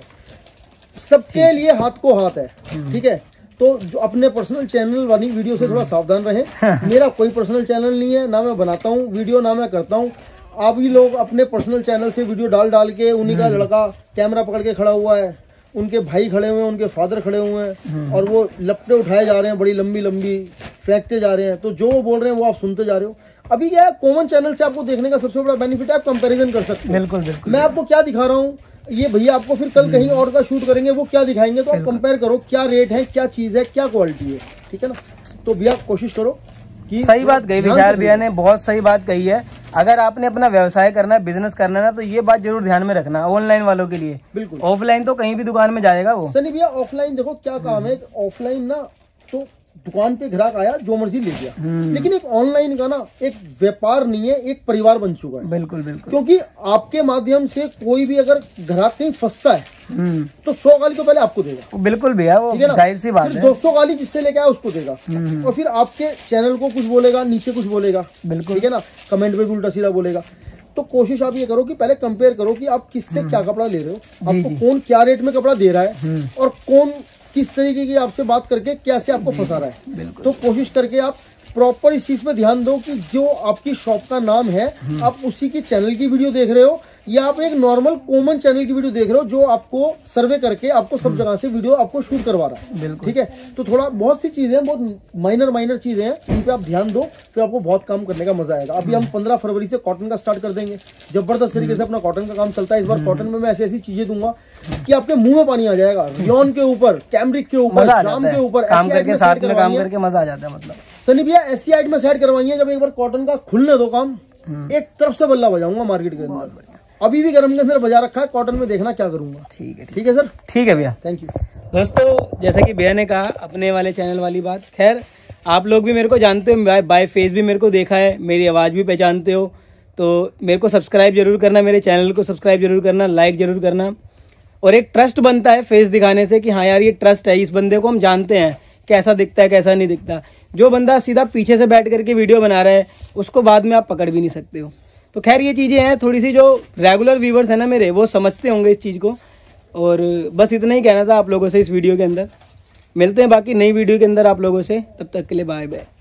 A: है, सबके लिए हाथ को हाथ है, ठीक है। तो जो अपने पर्सनल चैनल वाली वीडियो से थोड़ा सावधान रहें। मेरा कोई पर्सनल चैनल नहीं है, ना मैं बनाता हूँ वीडियो, ना मैं करता हूँ। आप ही लोग अपने पर्सनल चैनल से वीडियो डाल के, उन्हीं का लड़का कैमरा पकड़ के खड़ा हुआ है, उनके भाई खड़े हुए हैं, उनके फादर खड़े हुए हैं, और वो लपटे उठाए जा रहे हैं, बड़ी लंबी लंबी फेंकते जा रहे हैं। तो जो वो बोल रहे हैं वो आप सुनते जा रहे हो। अभी क्या है, कॉमन चैनल से आपको देखने का सबसे बड़ा बेनिफिट है, आप कंपैरिजन कर सकते हो।
B: बिल्कुल बिल्कुल।
A: मैं आपको क्या दिखा रहा हूँ, ये भैया आपको फिर कल कहीं और का शूट करेंगे, वो क्या दिखाएंगे, तो आप कंपेयर करो क्या रेट है, क्या चीज है, क्या क्वालिटी है, ठीक है ना। तो भैया कोशिश करो कि
B: सही बात कही विशाल भैया ने, बहुत सही बात कही है। अगर आपने अपना व्यवसाय करना है, बिजनेस करना है ना, तो ये बात जरूर ध्यान में रखना। ऑनलाइन वालों के लिए
A: बिल्कुल,
B: ऑफलाइन तो कहीं भी दुकान में जाएगा वो।
A: सनी भैया ऑफलाइन देखो क्या काम है, ऑफलाइन ना तो दुकान पे ग्राहक आया जो मर्जी ले गया, लेकिन एक ऑनलाइन का ना एक व्यापार नहीं है, एक परिवार बन चुका है।
B: बिल्कुल बिल्कुल।
A: क्योंकि आपके माध्यम से कोई भी अगर ग्राहक कहीं फंसता है तो 100 गाली तो पहले आपको देगा।
B: बिल्कुल भैया, वो जाहिर सी बात है।
A: 200 गाली जिससे लेके आया उसको देगा, और फिर आपके चैनल को कुछ बोलेगा, नीचे कुछ बोलेगा,
B: बिल्कुल,
A: ठीक है ना, कमेंट में भी उल्टा सीधा बोलेगा। तो कोशिश आप ये करो कि पहले कंपेयर करो कि आप किससे क्या कपड़ा ले रहे हो, आपको कौन क्या रेट में कपड़ा दे रहा है, और कौन किस तरीके की आपसे बात करके कैसे आपको फंसा रहा है। तो कोशिश करके आप प्रॉपर इस चीज पे ध्यान दो कि जो आपकी शॉप का नाम है, आप उसी की चैनल की वीडियो देख रहे हो, या आप एक नॉर्मल कॉमन चैनल की वीडियो देख रहे हो जो आपको सर्वे करके आपको सब जगह से वीडियो आपको शूट करवा रहा है, ठीक है। तो थोड़ा बहुत सी चीजें, बहुत माइनर चीजें हैं, उन पे आप ध्यान दो, फिर आपको बहुत काम करने का मजा आएगा। अभी हम 15 फरवरी से कॉटन का स्टार्ट कर देंगे, जबरदस्त तरीके से अपना कॉटन का काम चलता है। इस बार कॉटन में मैं ऐसी ऐसी चीजें दूंगा कि आपके मुंह में पानी आ जाएगा। रियोन के ऊपर, कैमरिक के ऊपर, जाम के ऊपर,
B: काम करके साथ में काम करके मजा आ जाता है। मतलब
A: सनी भैया ऐसी आइट में सेट करवाइए, जब एक बार कॉटन का खुलने दो काम, एक तरफ से बल्ला बजाऊंगा मार्केट के अंदर। अभी भी गरम के अंदर बजा रखा है, कॉटन में देखना क्या करूंगा। ठीक है सर,
B: ठीक है भैया,
A: थैंक यू।
B: दोस्तों जैसे कि भैया ने कहा अपने वाले चैनल वाली बात, खैर आप लोग भी मेरे को जानते हो, बाय फेस भी मेरे को देखा है, मेरी आवाज़ भी पहचानते हो, तो मेरे को सब्सक्राइब जरूर करना, मेरे चैनल को सब्सक्राइब जरूर करना, लाइक जरूर करना। और एक ट्रस्ट बनता है फेस दिखाने से कि हाँ यार ये ट्रस्ट है, इस बंदे को हम जानते हैं कैसा दिखता है कैसा नहीं दिखता। जो बंदा सीधा पीछे से बैठ करके वीडियो बना रहा है उसको बाद में आप पकड़ भी नहीं सकते हो। तो खैर ये चीज़ें हैं, थोड़ी सी जो रेगुलर व्यूवर्स है ना मेरे, वो समझते होंगे इस चीज़ को। और बस इतना ही कहना था आप लोगों से इस वीडियो के अंदर। मिलते हैं बाकी नई वीडियो के अंदर आप लोगों से, तब तक के लिए बाय बाय।